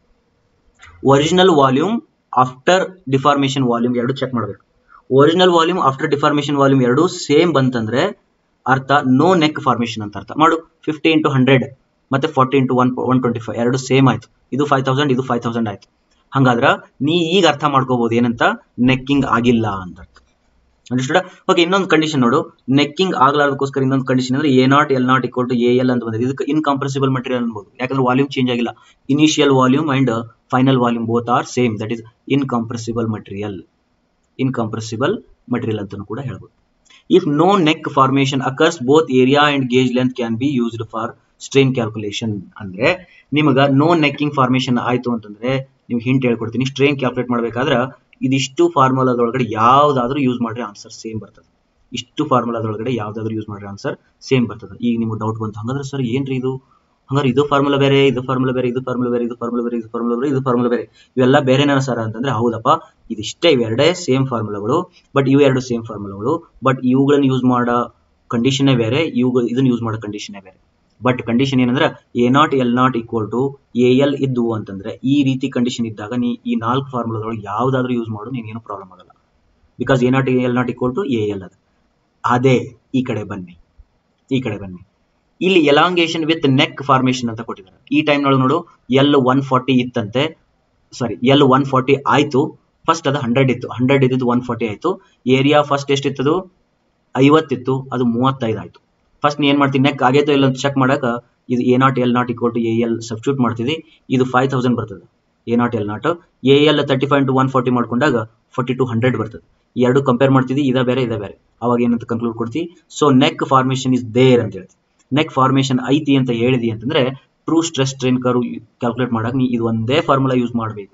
original volume after deformation volume ಎರಡು ಚೆಕ್ ಮಾಡ್ಬೇಕು. Original volume after deformation volume ಎರಡು ಸೇಮ್ ಬಂತಂದ್ರೆ ಅರ್ಥ ನೋ ನೆಕ್ ಫಾರ್ಮೇಶನ್ ಅಂತ ಅರ್ಥ ಮಾಡು. ಫಿಫ್ಟಿ ಇಂಟು ಹಂಡ್ರೆಡ್ ಮತ್ತೆ forty into one one twenty five ಎರಡು ಸೇಮ್ ಆಯ್ತು. ಇದು ಫೈವ್ ತೌಸಂಡ್ ಇದು ಫೈವ್ ತೌಸಂಡ್ ಆಯ್ತು. ಹಂಗಾದ್ರ ನೀ ಈಗ ಅರ್ಥ ಮಾಡ್ಕೋಬಹುದು ಏನಂತ, ನೆಕ್ಕಿಂಗ್ ಆಗಿಲ್ಲ ಅಂತ. ಅಂಡರ್ಸ್ಟುಡ್? ಓಕೆ, ಇನ್ನೊಂದು ಕಂಡೀಷನ್ ನೋಡು, ನೆಕ್ಕಿಂಗ್ ಆಗ್ಲಾರ್ದಕ್ಕೋಸ್ಕರ ಇನ್ನೊಂದು ಕಂಡೀಷನ್ ಅಂದ್ರೆ A naught L naught equal to A L ಅಂತ ಬಂದಿದೆ. ಇದಕ್ಕೆ ಇನ್ಕಂಪ್ರೆಸಿಬಲ್ ಮಟೀರಿಯಲ್ ಅನ್ಬೋದು, ಯಾಕಂದ್ರೆ ವಾಲ್ಯೂಮ್ ಚೇಂಜ್ ಆಗಿಲ್ಲ. Initial volume and final volume both are same, that is incompressible material. Incompressible material ಅಂತ ಕೂಡ ಹೇಳ್ಬೋದು. If no neck formation occurs both area and gauge length can be used for strain calculation. ಅಂದ್ರೆ ನಿಮಗ no necking formation ಆಯ್ತು ಅಂತಂದ್ರೆ ನಿಮ್ಗೆ hint ಹೇಳ್ಕೊಡ್ತೀನಿ. Strain calculate ಮಾಡ್ಬೇಕಾದ್ರೆ ಇದಿಷ್ಟು ಫಾರ್ಮುಲಾದೊಳಗಡೆ ಯಾವ್ದಾದ್ರು ಯೂಸ್ ಮಾಡ್ರಿ ಆನ್ಸರ್ ಸೇಮ್ ಬರ್ತದೆ. ಇಷ್ಟು ಫಾರ್ಮುಲಾದೊಳಗಡೆ ಯಾವ್ದಾದ್ರು ಯೂಸ್ ಮಾಡ್ರಿ ಆನ್ಸರ್ ಸೇಮ್ ಬರ್ತದೆ. ಈಗ ನಿಮ್ಗೆ ಡೌಟ್ ಬಂತು, ಹಂಗಂದ್ರೆ ಸರ್ ಏನ್ರಿ ಇದು, ಹಂಗಾರೆ ಇದು ಫಾರ್ಮುಲಾ ಬೇರೆ, ಇದು ಫಾರ್ಮುಲಾ ಬೇರೆ, ಇದು ಫಾರ್ಮುಲಾ ಬೇರೆ, ಇದು ಫಾರ್ಮುಲಾ ಬೇರೆ, ಇದು ಫಾರ್ಮುಲಾ ಬೇರೆ, ಇದು ಫಾರ್ಮುಲಾ ಬೇರೆ, ಇವೆಲ್ಲ ಬೇರೆನ ಸರ್ ಅಂತಂದ್ರೆ ಹೌದಪ್ಪ, ಇದಿಷ್ಟೇ, ಇವೆರಡೇ ಸೇಮ್ ಫಾರ್ಮುಲಾಗಳು. ಬಟ್ ಇವು ಎರಡು ಸೇಮ್ ಫಾರ್ಮುಲಾಗಳು, ಬಟ್ ಇವುಗಳನ್ನ ಯೂಸ್ ಮಾಡೋ ಕಂಡೀಷನ್ನೇ ಬೇರೆ, ಇವುಗಳು ಇದನ್ನ ಯೂಸ್ ಮಾಡೋ ಕಂಡೀಷನ್ನೇ ಬೇರೆ. ಬಟ್ ಕಂಡೀಷನ್ ಏನಂದ್ರೆ A naught L naught equal to A L ಇದ್ದು ಅಂತಂದ್ರೆ ಈ ರೀತಿ ಕಂಡೀಷನ್ ಇದ್ದಾಗ ನೀ ಈ ನಾಲ್ಕು ಫಾರ್ಮುಲಾದೊಳಗೆ ಯಾವ್ದಾದ್ರು ಯೂಸ್ ಮಾಡು, ನೀನೇನು ಪ್ರಾಬ್ಲಮ್ ಆಗಲ್ಲ. Because A naught L naught equal to A L ಅದ. ಅದೇ ಈ ಕಡೆ ಬನ್ನಿ, ಈ ಕಡೆ ಬನ್ನಿ. ಇಲ್ಲಿ ಎಲಾಂಗೇಷನ್ ವಿತ್ ನೆಕ್ ಫಾರ್ಮೇಶನ್ ಅಂತ ಕೊಟ್ಟಿದ್ದಾರೆ. ಈ ಟೈಮ್ ನೊಳಗೆ ನೋಡು, ಎಲ್ ಒನ್ ಫಾರ್ಟಿ ಇತ್ತಂತೆ, ಸಾರಿ ಎಲ್ ಒನ್ ಫಾರ್ಟಿ ಆಯ್ತು. ಫಸ್ಟ್ ಅದು ಹಂಡ್ರೆಡ್ ಇತ್ತು, ಹಂಡ್ರೆಡ್ ಇದ್ದು ಒನ್ ಫಾರ್ಟಿ ಆಯ್ತು. ಏರಿಯಾ ಫಸ್ಟ್ ಎಷ್ಟಿತ್ತು, ಐವತ್ತಿತ್ತು, ಅದು ಮೂವತ್ತೈದು ಆಯ್ತು. ಫಸ್ಟ್ ನೀ ಏನ್ ಮಾಡ್ತೀನಿ, ನೆಕ್ ಆಗೈತೋ ಇಲ್ಲ ಅಂತ ಚೆಕ್ ಮಾಡಕ ಇದು A naught L naught equal to A L substitute ಮಾಡ್ತಿದ್ವಿ. ಇದು ಫೈವ್ ತೌಸಂಡ್ ಬರ್ತದೆ A naught L naught. A L thirty five into one forty ಮಾಡ್ಕೊಂಡಾಗ ಫಾರ್ಟಿ ಟು ಹಂಡ್ರೆಡ್ ಬರ್ತದೆ. ಎರಡು ಕಂಪೇರ್ ಮಾಡ್ತಿದ್ವಿ, ಇದ ಬೇರೆ ಇದ ಬೇರೆ. ಅವಾಗ ಏನಂತ ಕನ್ಕ್ಲೂಡ್ ಕೊಡ್ತಿ, so neck formation is there ಅಂತ ಹೇಳ್ತಿ. ನೆಕ್ ಫಾರ್ಮೇಶನ್ ಐತಿ ಅಂತ ಹೇಳಿದಿ ಅಂತಂದ್ರೆ true stress strain curve calculate ಮಾಡಕ್ ನೀ ಇದು ಒಂದೇ ಫಾರ್ಮುಲಾ ಯೂಸ್ ಮಾಡಬೇಕು.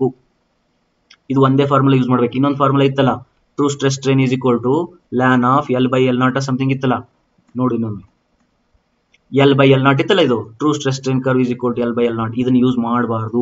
ಇದು ಒಂದೇ ಫಾರ್ಮುಲಾ ಯೂಸ್ ಮಾಡ್ಬೇಕು. ಇನ್ನೊಂದು ಫಾರ್ಮುಲಾ ಇತ್ತಲ್ಲ, true stress strain is equal to ln of L by L naught something ಇತ್ತಲ್ಲ, ನೋಡಿ ಇನ್ನೊಮ್ಮೆ ಎಲ್ ಬೈ ಎಲ್ ನಾಟ್ ಇತ್ತಲ್ಲ, ಇದು true stress strain curve is equal to L by L naught. ಇದನ್ನ use ಮಾಡಬಾರ್ದು,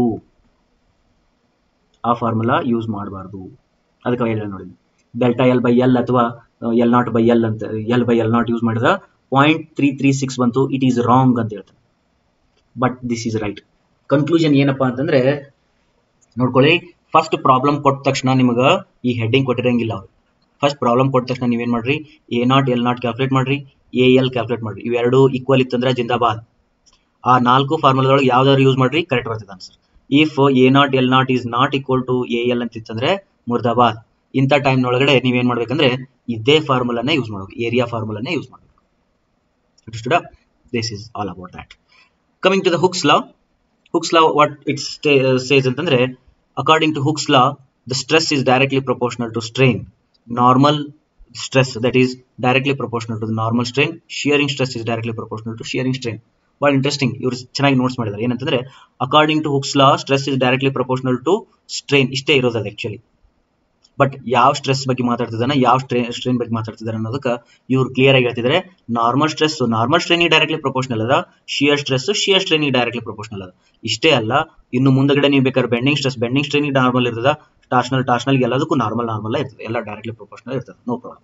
ಆ ಫಾರ್ಮುಲಾ ಯೂಸ್ ಮಾಡಬಾರ್ದು. ಅದಕ್ಕೆ ಹೇಳ ನೋಡಿ, ಡೆಲ್ಟಾ ಎಲ್ ಬೈ ಎಲ್ ಅಥವಾ ಎಲ್ ನಾಟ್ ಬೈ ಎಲ್ ಅಂತ L by L naught use ಮಾಡಿದ ಪಾಯಿಂಟ್ ತ್ರೀ ತ್ರೀ ಸಿಕ್ಸ್ ಬಂತು, ಇಟ್ ಈಸ್ ರಾಂಗ್ ಅಂತ ಹೇಳ್ತಾರೆ. But this is right. Conclusion ಏನಪ್ಪಾ ಅಂತಂದ್ರೆ ನೋಡ್ಕೊಳ್ಳಿ, ಫಸ್ಟ್ ಪ್ರಾಬ್ಲಮ್ ಕೊಟ್ಟ ತಕ್ಷಣ ನಿಮಗ ಈ ಹೆಡ್ಡಿಂಗ್ ಕೊಟ್ಟಿರಂಗಿಲ್ಲ ಅವ್ರು. ಫಸ್ಟ್ ಪ್ರಾಬ್ಲಮ್ ಕೊಟ್ಟ ತಕ್ಷಣ ನೀವೇನ್ ಮಾಡ್ರಿ, A naught L naught calculate ಮಾಡ್ರಿ, ಎ ಎಲ್ ಕ್ಯಾಲ್ಕುಲೇಟ್ ಮಾಡ್ರಿ. ಇವೆರಡು ಈಕ್ವಲ್ ಇತ್ತಂದ್ರೆ ಜಿಂದಾಬಾದ್. ಆ ನಾಲ್ಕು ಫಾರ್ಮುಲಾದೊಳಗೆ ಯಾವ್ದಾದ್ರು ಯೂಸ್ ಮಾಡ್ರಿ, ಕರೆಕ್ಟ್ ಬರ್ತದೆ answer. If A naught L naught is not equal to A L ಅಂತ ಇತ್ತಂದ್ರೆ ಮುರ್ದಾಬಾದ್. ಇಂಥ ಟೈಮ್ ಒಳಗಡೆ ನೀವೇನ್ ಮಾಡ್ಬೇಕಂದ್ರೆ ಇದೇ ಫಾರ್ಮುಲಾನೇ ಯೂಸ್ ಮಾಡ್ಬೇಕು, ಏರಿಯಾ ಫಾರ್ಮುಲಾನೇ ಯೂಸ್ ಮಾಡ್ಬೇಕು. Understood? This is all about that. Coming to the Hooke's law. Hooke's law, what it uh, says ಅಂತಂದ್ರೆ, according to Hooke's law, the stress is directly proportional to strain. Normal stress, that is directly proportional to the normal strain. Shearing stress is directly proportional to shearing strain. ಬಹಳ interesting, ಇವರು ಚೆನ್ನಾಗಿ notes ಮಾಡಿದ್ದಾರೆ. ಏನಂತಂದ್ರೆ according to Hooke's law stress is directly proportional to strain. ಇಷ್ಟೇ ಇರೋದು ಅದು actually. But ಯಾವ stress ಬಗ್ಗೆ ಮಾತಾಡ್ತಿದ್ದಾನೆ, ಯಾವ ಸ್ಟ್ರೇ ಸ್ಟ್ರೈನ್ ಬಗ್ಗೆ ಮಾತಾಡ್ತಿದ್ದಾರೆ ಅನ್ನೋದಕ್ಕೆ ಇವ್ರು ಕ್ಲಿಯರ್ ಆಗಿ ಹೇಳ್ತಿದ್ದಾರೆ. ನಾರ್ಮಲ್ ಸ್ಟ್ರೆಸ್ ನಾರ್ಮಲ್ ಸ್ಟ್ರೈನಿಗೆ ಡೈರೆಕ್ಟ್ಲಿ ಪ್ರಪೋರ್ಷನಲ್ ಅದ, ಶಿಯರ್ ಸ್ಟ್ರೆಸ್ ಶಿಯರ್ ಸ್ಟ್ರೈನಿಗೆ ಡೈರೆಕ್ಟ್ಲಿ ಪ್ರಪೋರ್ಷನಲ್ ಅದ. ಇಷ್ಟೇ ಅಲ್ಲ, ಇನ್ನು ಮುಂದಗಡೆ ನೀವು ಬೇಕಾದ್ರೆ ಬೆಂಡಿಂಗ್ ಸ್ಟ್ರೆಸ್ ಬೆಂಡಿಂಗ್ ಸ್ಟ್ರೈನಿಗೆ ನಾರ್ಮಲ್ ಇರ್ತದ, ಟಾರ್ಷನಲ್ ಟಾರ್ಷನಲ್ ಎಲ್ಲದಕ್ಕೂ ನಾರ್ಮಲ್ ನಾರ್ಮಲ್ ಇರ್ತದೆ, ಎಲ್ಲ ಡೈರೆಕ್ಟ್ಲಿ ಪ್ರಪೋರ್ಷನಲ್ ಇರ್ತದೆ, ನೋ ಪ್ರಾಬ್ಲಮ್.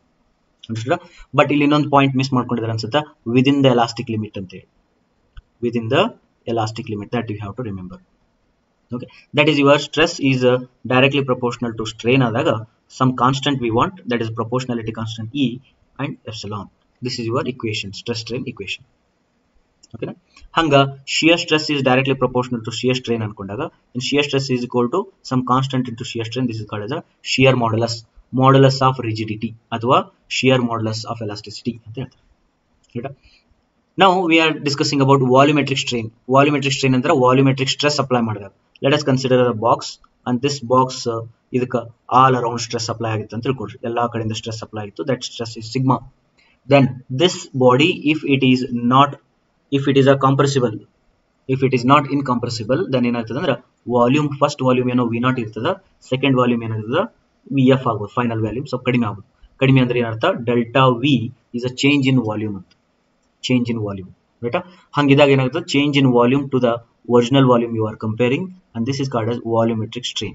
ಬಟ್ ಇಲ್ಲಿ ಇನ್ನೊಂದು ಪಾಯಿಂಟ್ ಮಿಸ್ ಮಾಡ್ಕೊಂಡಿದ್ದಾರೆ ಅನ್ಸುತ್ತಾ, ವಿದಿನ್ ದ ಎಲಾಸ್ಟಿಕ್ ಲಿಮಿಟ್ ಅಂತ ಹೇಳಿ. Within the elastic limit that you have to remember. Okay, that is your stress is uh, directly proportional to strain adaga some constant we want, that is proportionality constant E and epsilon. This is your equation, stress strain equation. Okay na? Hanga shear stress is directly proportional to shear strain ankondaga, and shear stress is equal to some constant into shear strain. This is called as a shear modulus, modulus of rigidity athwa shear modulus of elasticity anta ಹೇಳ್ತಾರೆ. right? Now we are discussing about volumetric strain. Volumetric strain ಅಂದ್ರೆ volumetric stress apply ಮಾಡಿದಾಗ. Let us consider a box, and this box uh, ಇದಕ್ಕೆ all around stress apply ಆಗಿತ್ತು ಅಂತ ತಿಳ್ಕೊಳ್ರಿ, ಎಲ್ಲಾ ಕಡೆಯಿಂದ stress apply ಆಗಿತ್ತು, that stress is sigma. Then this body, if it is not, if it is a compressible, if it is not incompressible, then ಏನಾಗ್ತದೆ ಅಂದ್ರೆ volume, first volume ಏನೋ V naught ಇರ್ತದ, second volume ಏನಾಗ್ತದ V F ಆಗ್ಬೋದು, final volume ಸ್ವಲ್ಪ ಕಡಿಮೆ ಆಗ್ಬೋದು. ಕಡಿಮೆ ಅಂದ್ರೆ ಏನರ್ಥ, delta V is a change in volume ಅಂತ, ಚೇಂಜ್ ಇನ್ ವಾಲ್ಯೂಮ್. ರೈಟಾ? ಹಂಗಿದಾಗ ಏನಾಗುತ್ತೆ, change in volume to the original volume you are comparing, and this is called as volumetric strain.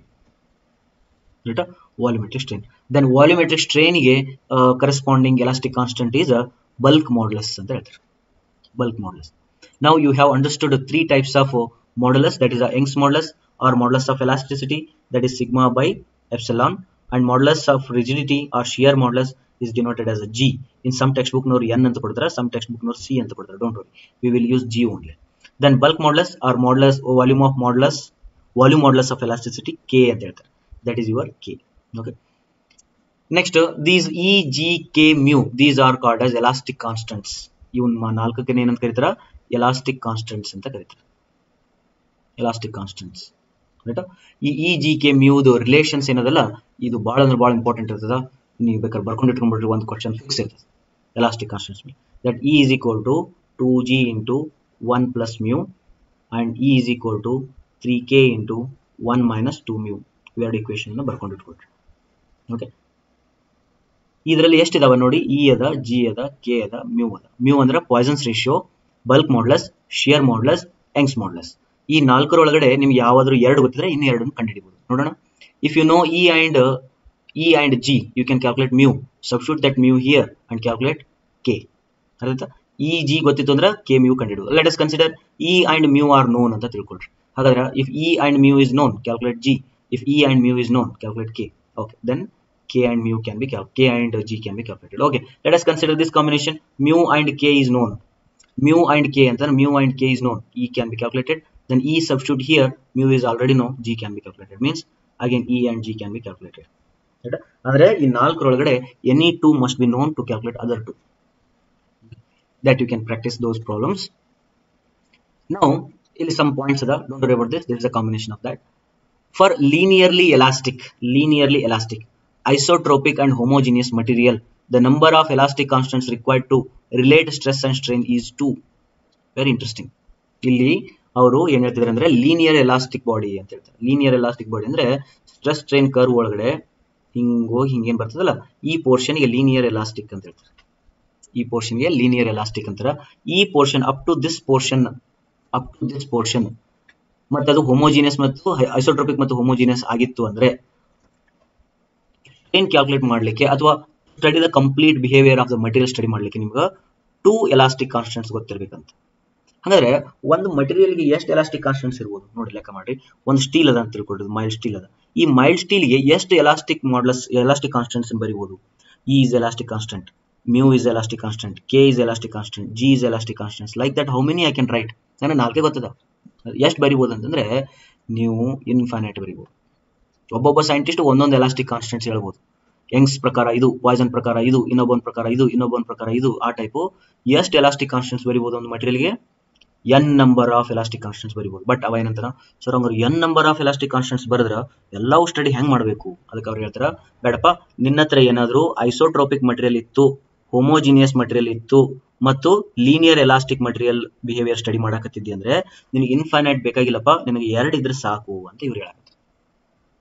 Right? Volumetric strain. Then volumetric strain ಗೆ uh, corresponding elastic constant is a bulk modulus ಅಂತ ಹೇಳ್ತಾರೆ. Bulk modulus. Now you have understood three types of uh, modulus, that is a Young's modulus or modulus of elasticity, that is sigma by epsilon, and modulus of rigidity or shear modulus is denoted as a G. In some textbook nor N ಅಂತ ಕೊಡ್ತಾರೆ, some textbook nor C ಅಂತ ಕೊಡ್ತಾರೆ. Don't worry, we will use G only. Then bulk modulus or modulus or volume of modulus, volume modulus of elasticity K ಅಂತ ಹೇಳ್ತಾರೆ, that is your K. Okay. Next, these E, G, K, mu, these are called as elastic constants. ಇವನ್ನ ನಾಲ್ಕಕ್ಕೆ ಏನಂತ ಕರೀತಾರ, elastic constants ಅಂತ ಕರೀತಾರೆ, elastic constants. Right? ಈ E, G, K, mu ದು ರಿಲೇಷನ್ಸ್ ಏನದಲ್ಲ, ಇದು ಬಹಳ ಅಂದ್ರೆ ಬಹಳ ಇಂಪಾರ್ಟೆಂಟ್ ಇರ್ತದ. ನೀವು ಬೇಕಾದ್ರೆ ಬರ್ಕೊಂಡು ಇಟ್ಕೊಂಡ್ಬಿಟ್ರಿ, ಒಂದು ಕ್ವಶನ್ ಫಿಕ್ಸ್ ಇರ್ತದೆ elastic constants ಮೇಲೆ. That E is equal to two G into one plus mu, and E is equal to three K into one minus two mu. ಇವೆರಡು ಇಕ್ವೇಶನ್ ಅನ್ನು ಬರ್ಕೊಂಡು ಇಟ್ಕೊಳ್ರಿ. ಓಕೆ, ಇದರಲ್ಲಿ ಎಷ್ಟಿದಾವ ನೋಡಿ, ಇ ಅದ, ಜಿ ಅದ, K ಅದ, ಮ್ಯೂ ಅದ. ಮ್ಯೂ ಅಂದ್ರೆ Poisson's ratio, bulk modulus, shear modulus, Young's modulus. ಈ ನಾಲ್ಕರೊಳಗಡೆ ನಿಮ್ಗೆ ಯಾವಾದ್ರೂ ಎರಡು ಗೊತ್ತಿದ್ರೆ ಇನ್ನು ಎರಡನ್ನು ಕಂಡುಹಿಡಿಬಹುದು. ನೋಡೋಣ. If you know E and E and G, you can calculate mu, substitute that mu here and calculate K. ಅರ್ಥ? ಇ ಜಿ ಗೊತ್ತಿತ್ತು ಅಂದ್ರೆ ಕೆ ಮ್ಯೂ ಕಂಡುಹಿಡಿಯೋದು. Let us consider E and mu are known ಅಂತ ತಿಳ್ಕೊಳ್ರಿ. ಹಾಗಾದ್ರೆ if E and mu is known, calculate G. If E and mu is known, calculate K. Okay, then K and mu can be calculated. K and G can be calculated. Okay, let us consider this combination. Mu and K is known. Mu and K, and then mu and K is known. E can be calculated. Then E substitute here. Mu is already known. G can be calculated. Means again E and G can be calculated. Right? Andre in ನಾಲ್ಕರೊಳಗಡೆ any two must be known to calculate other two. That you can practice those problems. Now, ಇಲ್ಲಿ some points ada. Don't worry about this. There is a combination of that. For linearly elastic, linearly elastic, isotropic and homogeneous material, the number of elastic constants required to relate stress and strain is two. Very interesting. ಇಲ್ಲಿ ಅವರು ಏನ್ ಹೇಳ್ತಿದ್ದಾರೆ ಅಂದ್ರೆ linear elastic body ಅಂತ ಹೇಳ್ತಾರೆ. Linear elastic body ಅಂದ್ರೆ stress strain curve ಒಳಗಡೆ ಹಿಂಗೋಗಿ ಹಿಂಗೇನ್ ಬರ್ತದಲ್ಲ, ಈ ಪೋರ್ಷನ್ ಗೆ ಲೀನಿಯರ್ ಎಲಾಸ್ಟಿಕ್ ಅಂತ ಹೇಳ್ತಾರೆ. ಈ ಪೋರ್ಷನ್ ಗೆ ಲೀನಿಯರ್ ಎಲಾಸ್ಟಿಕ್ ಅಂತಾರೆ. ಈ portion up to this portion, up to this portion ಮತ್ತೆ ಅದು ಹೋಮೋಜಿನಿಯಸ್ ಮತ್ತು ಐಸೋಟ್ರೋಪಿಕ್ ಮತ್ತು ಹೋಮೋಜಿನಿಯಸ್ ಆಗಿತ್ತು ಅಂದ್ರೆ ಏನ್ ಕ್ಯಾಲ್ಕುಲೇಟ್ ಮಾಡ್ಲಿಕ್ಕೆ ಅಥವಾ study the complete behaviour of the material study ಮಾಡ್ಲಿಕ್ಕೆ ನಿಮ್ಗೆ ಟೂ ಎಲಾಸ್ಟಿಕ್ ಕಾನ್ಸ್ಟೆಂಟ್ಸ್ ಗೊತ್ತಿರ್ಬೇಕಂತ. ಹಾಗಾದ್ರೆ ಒಂದು ಮಟೀರಿಯಲ್ಗೆ ಎಷ್ಟು ಎಲಾಸ್ಟಿಕ್ ಕಾನ್ಸ್ಟೆಂಟ್ಸ್ ಇರ್ಬೋದು ನೋಡಿ, ಲೆಕ್ಕ ಮಾಡ್ರಿ. ಒಂದು ಸ್ಟೀಲ್ ಅದ ಅಂತ ತಿಳ್ಕೊಳ್ರಿ, ಮೈಲ್ಡ್ ಸ್ಟೀಲ್ ಅದ. ಈ ಮೈಲ್ಡ್ ಸ್ಟೀಲ್ಗೆ ಎಷ್ಟು ಎಲಾಸ್ಟಿಕ್ ಮಾಡ್ಲಸ್ ಎಲಾಸ್ಟಿಕ್ ಕಾನ್ಸ್ಟೆಂಟ್ಸ್ ಬರೀಬಹುದು? E is elastic constant, mu is elastic constant, K is elastic constant, G is elastic constants. Like that, how many I can write? ನನಗೆ ನಾಲ್ಕೇ ಗೊತ್ತದ. ಎಷ್ಟು ಬರಿಬಹುದು ಅಂತಂದ್ರೆ ನೀವು ಇನ್ಫೈನೈಟ್ ಬರಿಬಹುದು. ಒಬ್ಬೊಬ್ಬ ಸೈಂಟಿಸ್ಟ್ ಒಂದೊಂದು ಎಲಾಸ್ಟಿಕ್ ಕಾನ್ಸ್ಟೆಂಟ್ಸ್ ಹೇಳ್ಬೋದು. ಯಂಗ್ಸ್ ಪ್ರಕಾರ ಇದು, ಪಾಯ್ಸನ್ ಪ್ರಕಾರ ಇದು, ಇನ್ನೊಬ್ಬನ ಪ್ರಕಾರ ಇದು, ಇನ್ನೊಬ್ಬನ ಪ್ರಕಾರ ಇದು, ಆ ಟೈಪು ಎಷ್ಟು ಎಲಾಸ್ಟಿಕ್ ಕಾನ್ಸ್ಟೆಂಟ್ಸ್ ಬರಿಬಹುದು ಒಂದು ಮಟೀರಿಯಲ್ಗೆ? N number of elastic constants ಬರಿಬಹುದು. ಬಟ್ ಅವ ಏನಂತಾರ, ಸರ್ ಹಂಗಾರೆ N number of elastic constants ಬರೆದ್ರ ಎಲ್ಲವೂ ಸ್ಟಡಿ ಹೆಂಗ್ ಮಾಡಬೇಕು? ಅದಕ್ಕೆ ಅವ್ರು ಹೇಳ್ತಾರ, ಬೇಡಪ್ಪ, ನಿನ್ನ ಹತ್ರ ಏನಾದ್ರು ಐಸೋಟ್ರೋಪಿಕ್ ಮಟೀರಿಯಲ್ ಇತ್ತು, ಹೋಮೋಜಿನಿಯಸ್ ಮಟೀರಿಯಲ್ ಇತ್ತು ಮತ್ತು linear elastic material behaviour study ಮಾಡಕತ್ತಿದ್ದಿ ಅಂದ್ರೆ ನಿನಗೆ ಇನ್ಫೈನೈಟ್ ಬೇಕಾಗಿಲ್ಲಪ್ಪ, ನಿನಗೆ ಎರಡು ಇದ್ರೆ ಸಾಕು ಅಂತ ಇವ್ರು ಹೇಳಕತ್ತಾರೆ.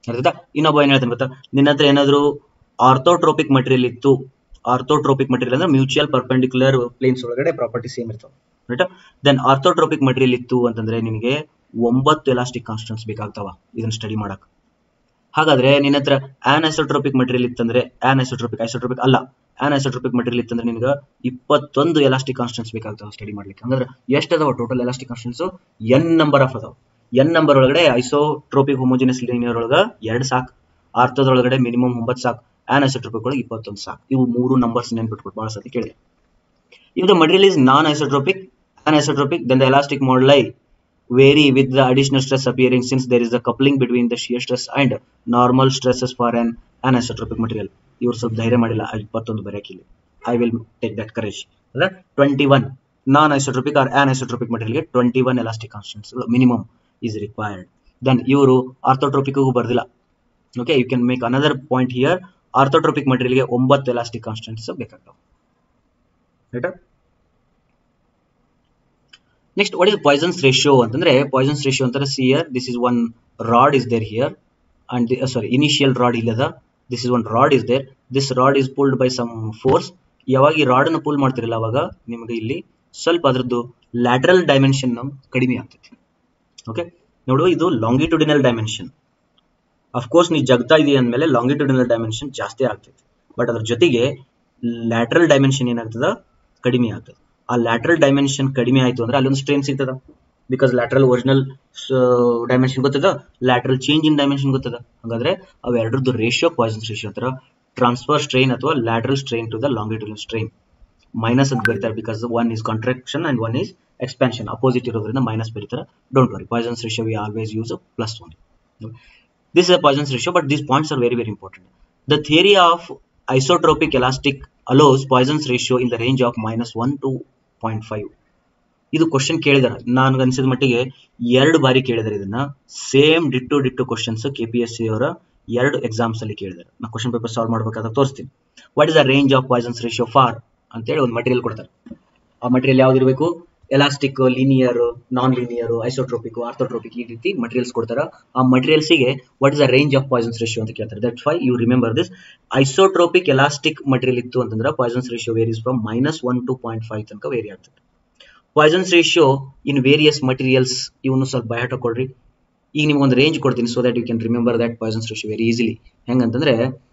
ಅರ್ಥಾಯ್ತಾ? ಇನ್ನೊಬ್ಬ ಏನ್ ಹೇಳ್ತಾನೆ ಗೊತ್ತಾ, ನಿನ್ನ ಹತ್ರ ಏನಾದ್ರು ಆರ್ಥೋಟ್ರೋಪಿಕ್ ಮಟೀರಿಯಲ್ ಇತ್ತು, ಆರ್ಥೋಟ್ರೋಪಿಕ್ ಮಟೀರಿಯಲ್ ಅಂದ್ರೆ ಮ್ಯೂಚುವಲ್ ಪರ್ಪೆಂಡಿಕ್ಯುಲರ್ ಪ್ಲೇನ್ಸ್ ಒಳಗಡೆ ಪ್ರಾಪರ್ಟಿ ಸೇಮ್ ಇರ್ತಾವೆ, ರೈಟ್? ದೆನ್ ಆರ್ಥೋಟ್ರೋಪಿಕ್ ಮಟೀರಿಯಲ್ ಇತ್ತು ಅಂತಂದ್ರೆ ನಿನಗೆ ಒಂಬತ್ತು ಎಲಾಸ್ಟಿಕ್ ಕಾನ್ಸ್ಟೆಂಟ್ಸ್ ಬೇಕಾಗ್ತಾವ ಇದನ್ನ ಸ್ಟಡಿ ಮಾಡಕ್. ಹಾಗಾದ್ರೆ ನಿನ್ನ ಹತ್ರ ಆನ್ಐಸೋಟ್ರೋಪಿಕ್ ಮಟೀರಿಯಲ್ ಇತ್ತಂದ್ರೆ, ಆನ್ಐಸೋಟ್ರೋಪಿಕ್ ಐಸೋಟ್ರೋಪಿಕ್ ಅಲ್ಲ, ಆನ್ಐಸೋಟ್ರೋಪಿಕ್ ಮಟೀರಿಯಲ್ ಇತ್ತಂದ್ರೆ ನಿನಗೆ ಇಪ್ಪತ್ತೊಂದು ಎಲಾಸ್ಟಿಕ್ ಕಾನ್ಸ್ಟೆಂಟ್ಸ್ ಬೇಕಾಗ್ತಾವ ಸ್ಟಡಿ ಮಾಡ್ಲಿಕ್ಕೆ. ಅಂದ್ರೆ ಎಷ್ಟು ಅದಾವ total elastic constants? N number of ಅದಾವ. ಎನ್ ನಂಬರ್ ಒಳಗಡೆ ಐಸೋಟ್ರೋಪಿಕ್ ಹೋಮೋಜಿನಸ್ ಲೀನಿಯರ್ ಒಳಗ ಎರಡು ಸಾಕು, ಆರ್ಥೋದೊಳಗಡೆ ಮಿನಿಮಮ್ ಒಂಬತ್ತು ಸಾಕು, ಆನ್ಐಸೋಟ್ರೋಪಿಕ್ ಒಳಗೆ ಇಪ್ಪತ್ತೊಂದು ಸಾಕು. ಇವು ಮೂರು ನಂಬರ್ಸ್ ನೆನ್ಪಿಟ್ಕೊಟ್ಟು ಬಹಳ ಸತಿ ಕೇಳಿದೆ. If the material is non-isotropic, anisotropic, then the elastic moduli vary with the additional stress appearing, since there is a coupling between the shear stress and normal stresses for an anisotropic material. ಇವರು ಸ್ವಲ್ಪ ಧೈರ್ಯ ಮಾಡಿಲ್ಲ ಇಪ್ಪತ್ತೊಂದು ಬರೆಯಕ್ಕಿಲ್ಲ. I will take that courage. ಅಲ್ಲ, twenty-one non-isotropic or anisotropic material ಗೆ twenty-one elastic constants minimum is required. Then ಇವರು ಆರ್ಥೋಟ್ರೋಪಿಕ್ ಗೂ ಬರ್ದಿಲ್ಲ. Okay, you can make another point here. ಆರ್ಥೋಟ್ರೋಪಿಕ್ material ಗೆ ಒಂಬತ್ತು elastic constants ಬೇಕಾಗ್ತವೆ. Right? Next, what is Poisson's ratio? ಅಂತಂದ್ರೆ Poisson's ratio ಅಂತಾರೆ, see here, this is one rod is there here, and the, uh, sorry, initial rod ಇಲ್ಲದ, this is one rod is there, this rod is pulled by some force. ಯಾವಾಗ ಈ rod ಅನ್ನು full ಮಾಡ್ತಿರಲ್ಲ ಅವಾಗ ನಿಮಗೆ ಇಲ್ಲಿ ಸ್ವಲ್ಪ ಅದರದ್ದು ಲ್ಯಾಟರಲ್ ಡೈಮೆನ್ಷನ್ ಕಡಿಮೆ ಆಗ್ತೈತಿ. ಓಕೆ, ನೋಡು, ಇದು ಲಾಂಗಿಟ್ಯೂಡಿನಲ್ ಡೈಮೆನ್ಷನ್. ಅಫ್ಕೋರ್ಸ್ ನೀವು ಜಗ್ತಾ ಇದೀಯ ಅಂದಮೇಲೆ ಲಾಂಗಿಟ್ಯೂಡಿನಲ್ ಡೈಮೆನ್ಷನ್ ಜಾಸ್ತಿ ಆಗ್ತೈತಿ, ಬಟ್ ಅದ್ರ ಜೊತೆಗೆ ಲ್ಯಾಟರಲ್ ಡೈಮೆನ್ಷನ್ ಏನಾಗ್ತದ, ಕಡಿಮೆ ಆಗ್ತದೆ. ಆ ಲ್ಯಾಟರಲ್ ಡೈಮೆನ್ಷನ್ ಕಡಿಮೆ ಆಯ್ತು ಅಂದ್ರೆ ಅಲ್ಲೊಂದು ಸ್ಟ್ರೇನ್ ಸಿಗ್ತದ, ಬಿಕಾಸ್ ಲ್ಯಾಟರಲ್ ಒರಿಜಿನಲ್ ಡೈಮೆನ್ಷನ್ ಗೊತ್ತದ, ಲ್ಯಾಟರಲ್ ಚೇಂಜ್ ಇನ್ ಡೈಮೆನ್ಷನ್ ಗೊತ್ತದ. ಹಾಗಾದ್ರೆ ಅವೆರಡರದ್ದು ರೇಷಿಯೋ ಪಾಯ್ಸನ್ಸ್ ರೇಷಿಯೋ ಅಂತಾರ. ಟ್ರಾನ್ಸ್ಫರ್ ಸ್ಟ್ರೈನ್ ಅಥವಾ lateral strain to the longitudinal strain minus ಅಂತ ಬರೀತಾರೆ, because one is contraction and one is expansion, opposite ಇರೋದ್ರಿಂದ ಮೈನಸ್ ಬರೀತಾರೆ. Don't worry, Poisson's ratio we always use plus one. This is a Poisson's ratio, but these points are very very important. The theory of isotropic elastic allows Poisson's ratio in the range of minus one to zero point five. ಇದು question ಕೇಳಿದಾರೆ, ನಾನು ಅನಿಸಿದ ಮಟ್ಟಿಗೆ ಎರಡು ಬಾರಿ ಕೇಳಿದಾರೆ ಇದನ್ನ. Same ditto ditto questions K P S C ಅವರ ಎರಡು ಎಕ್ಸಾಮ್ಸ್ ಅಲ್ಲಿ ಕೇಳಿದಾರೆ. ನಾನು ಕ್ವಶನ್ ಪೇಪರ್ ಸಾಲ್ವ್ ಮಾಡ್ಬೇಕಾದ್ರೆ ತೋರಿಸ್ತೀನಿ. What is the range of Poisson's ratio for ಅಂತೇಳಿ ಒಂದು ಮಟೀರಿಯಲ್ ಕೊಡ್ತಾರೆ. ಆ ಮಟೀರಿಯಲ್ ಯಾವ್ದಿರಬೇಕು? Elastic, linear, non linear, isotropic, orthotropic, ಈ ರೀತಿ ಮಟೀರಿಯಲ್ಸ್ ಕೊಡ್ತಾರೆ. ಆ ಮಟೀರಿಯಲ್ಸ್ಗೆ what is the range of Poisson's ratio ಅಂತ ಕೇಳ್ತಾರೆ. That's why you remember this. Isotropic elastic material ಇತ್ತು ಅಂತಂದ್ರೆ Poisson's ratio varies from minus one to point five ತನಕ ವೇರಿ ಆಗ್ತದೆ. Poisson's ratio in various materials, ಇವನು ಸ್ವಲ್ಪ ಬೈ ಹಾರ್ಟ್ ಹಾಕೊಳ್ರಿ. ಈಗ ನಿಮ್ಗೆ ಒಂದು ರೇಂಜ್ ಕೊಡ್ತೀನಿ, so that you can remember that Poisson's ratio very easily. ಹೆಂಗಂತಂದ್ರೆ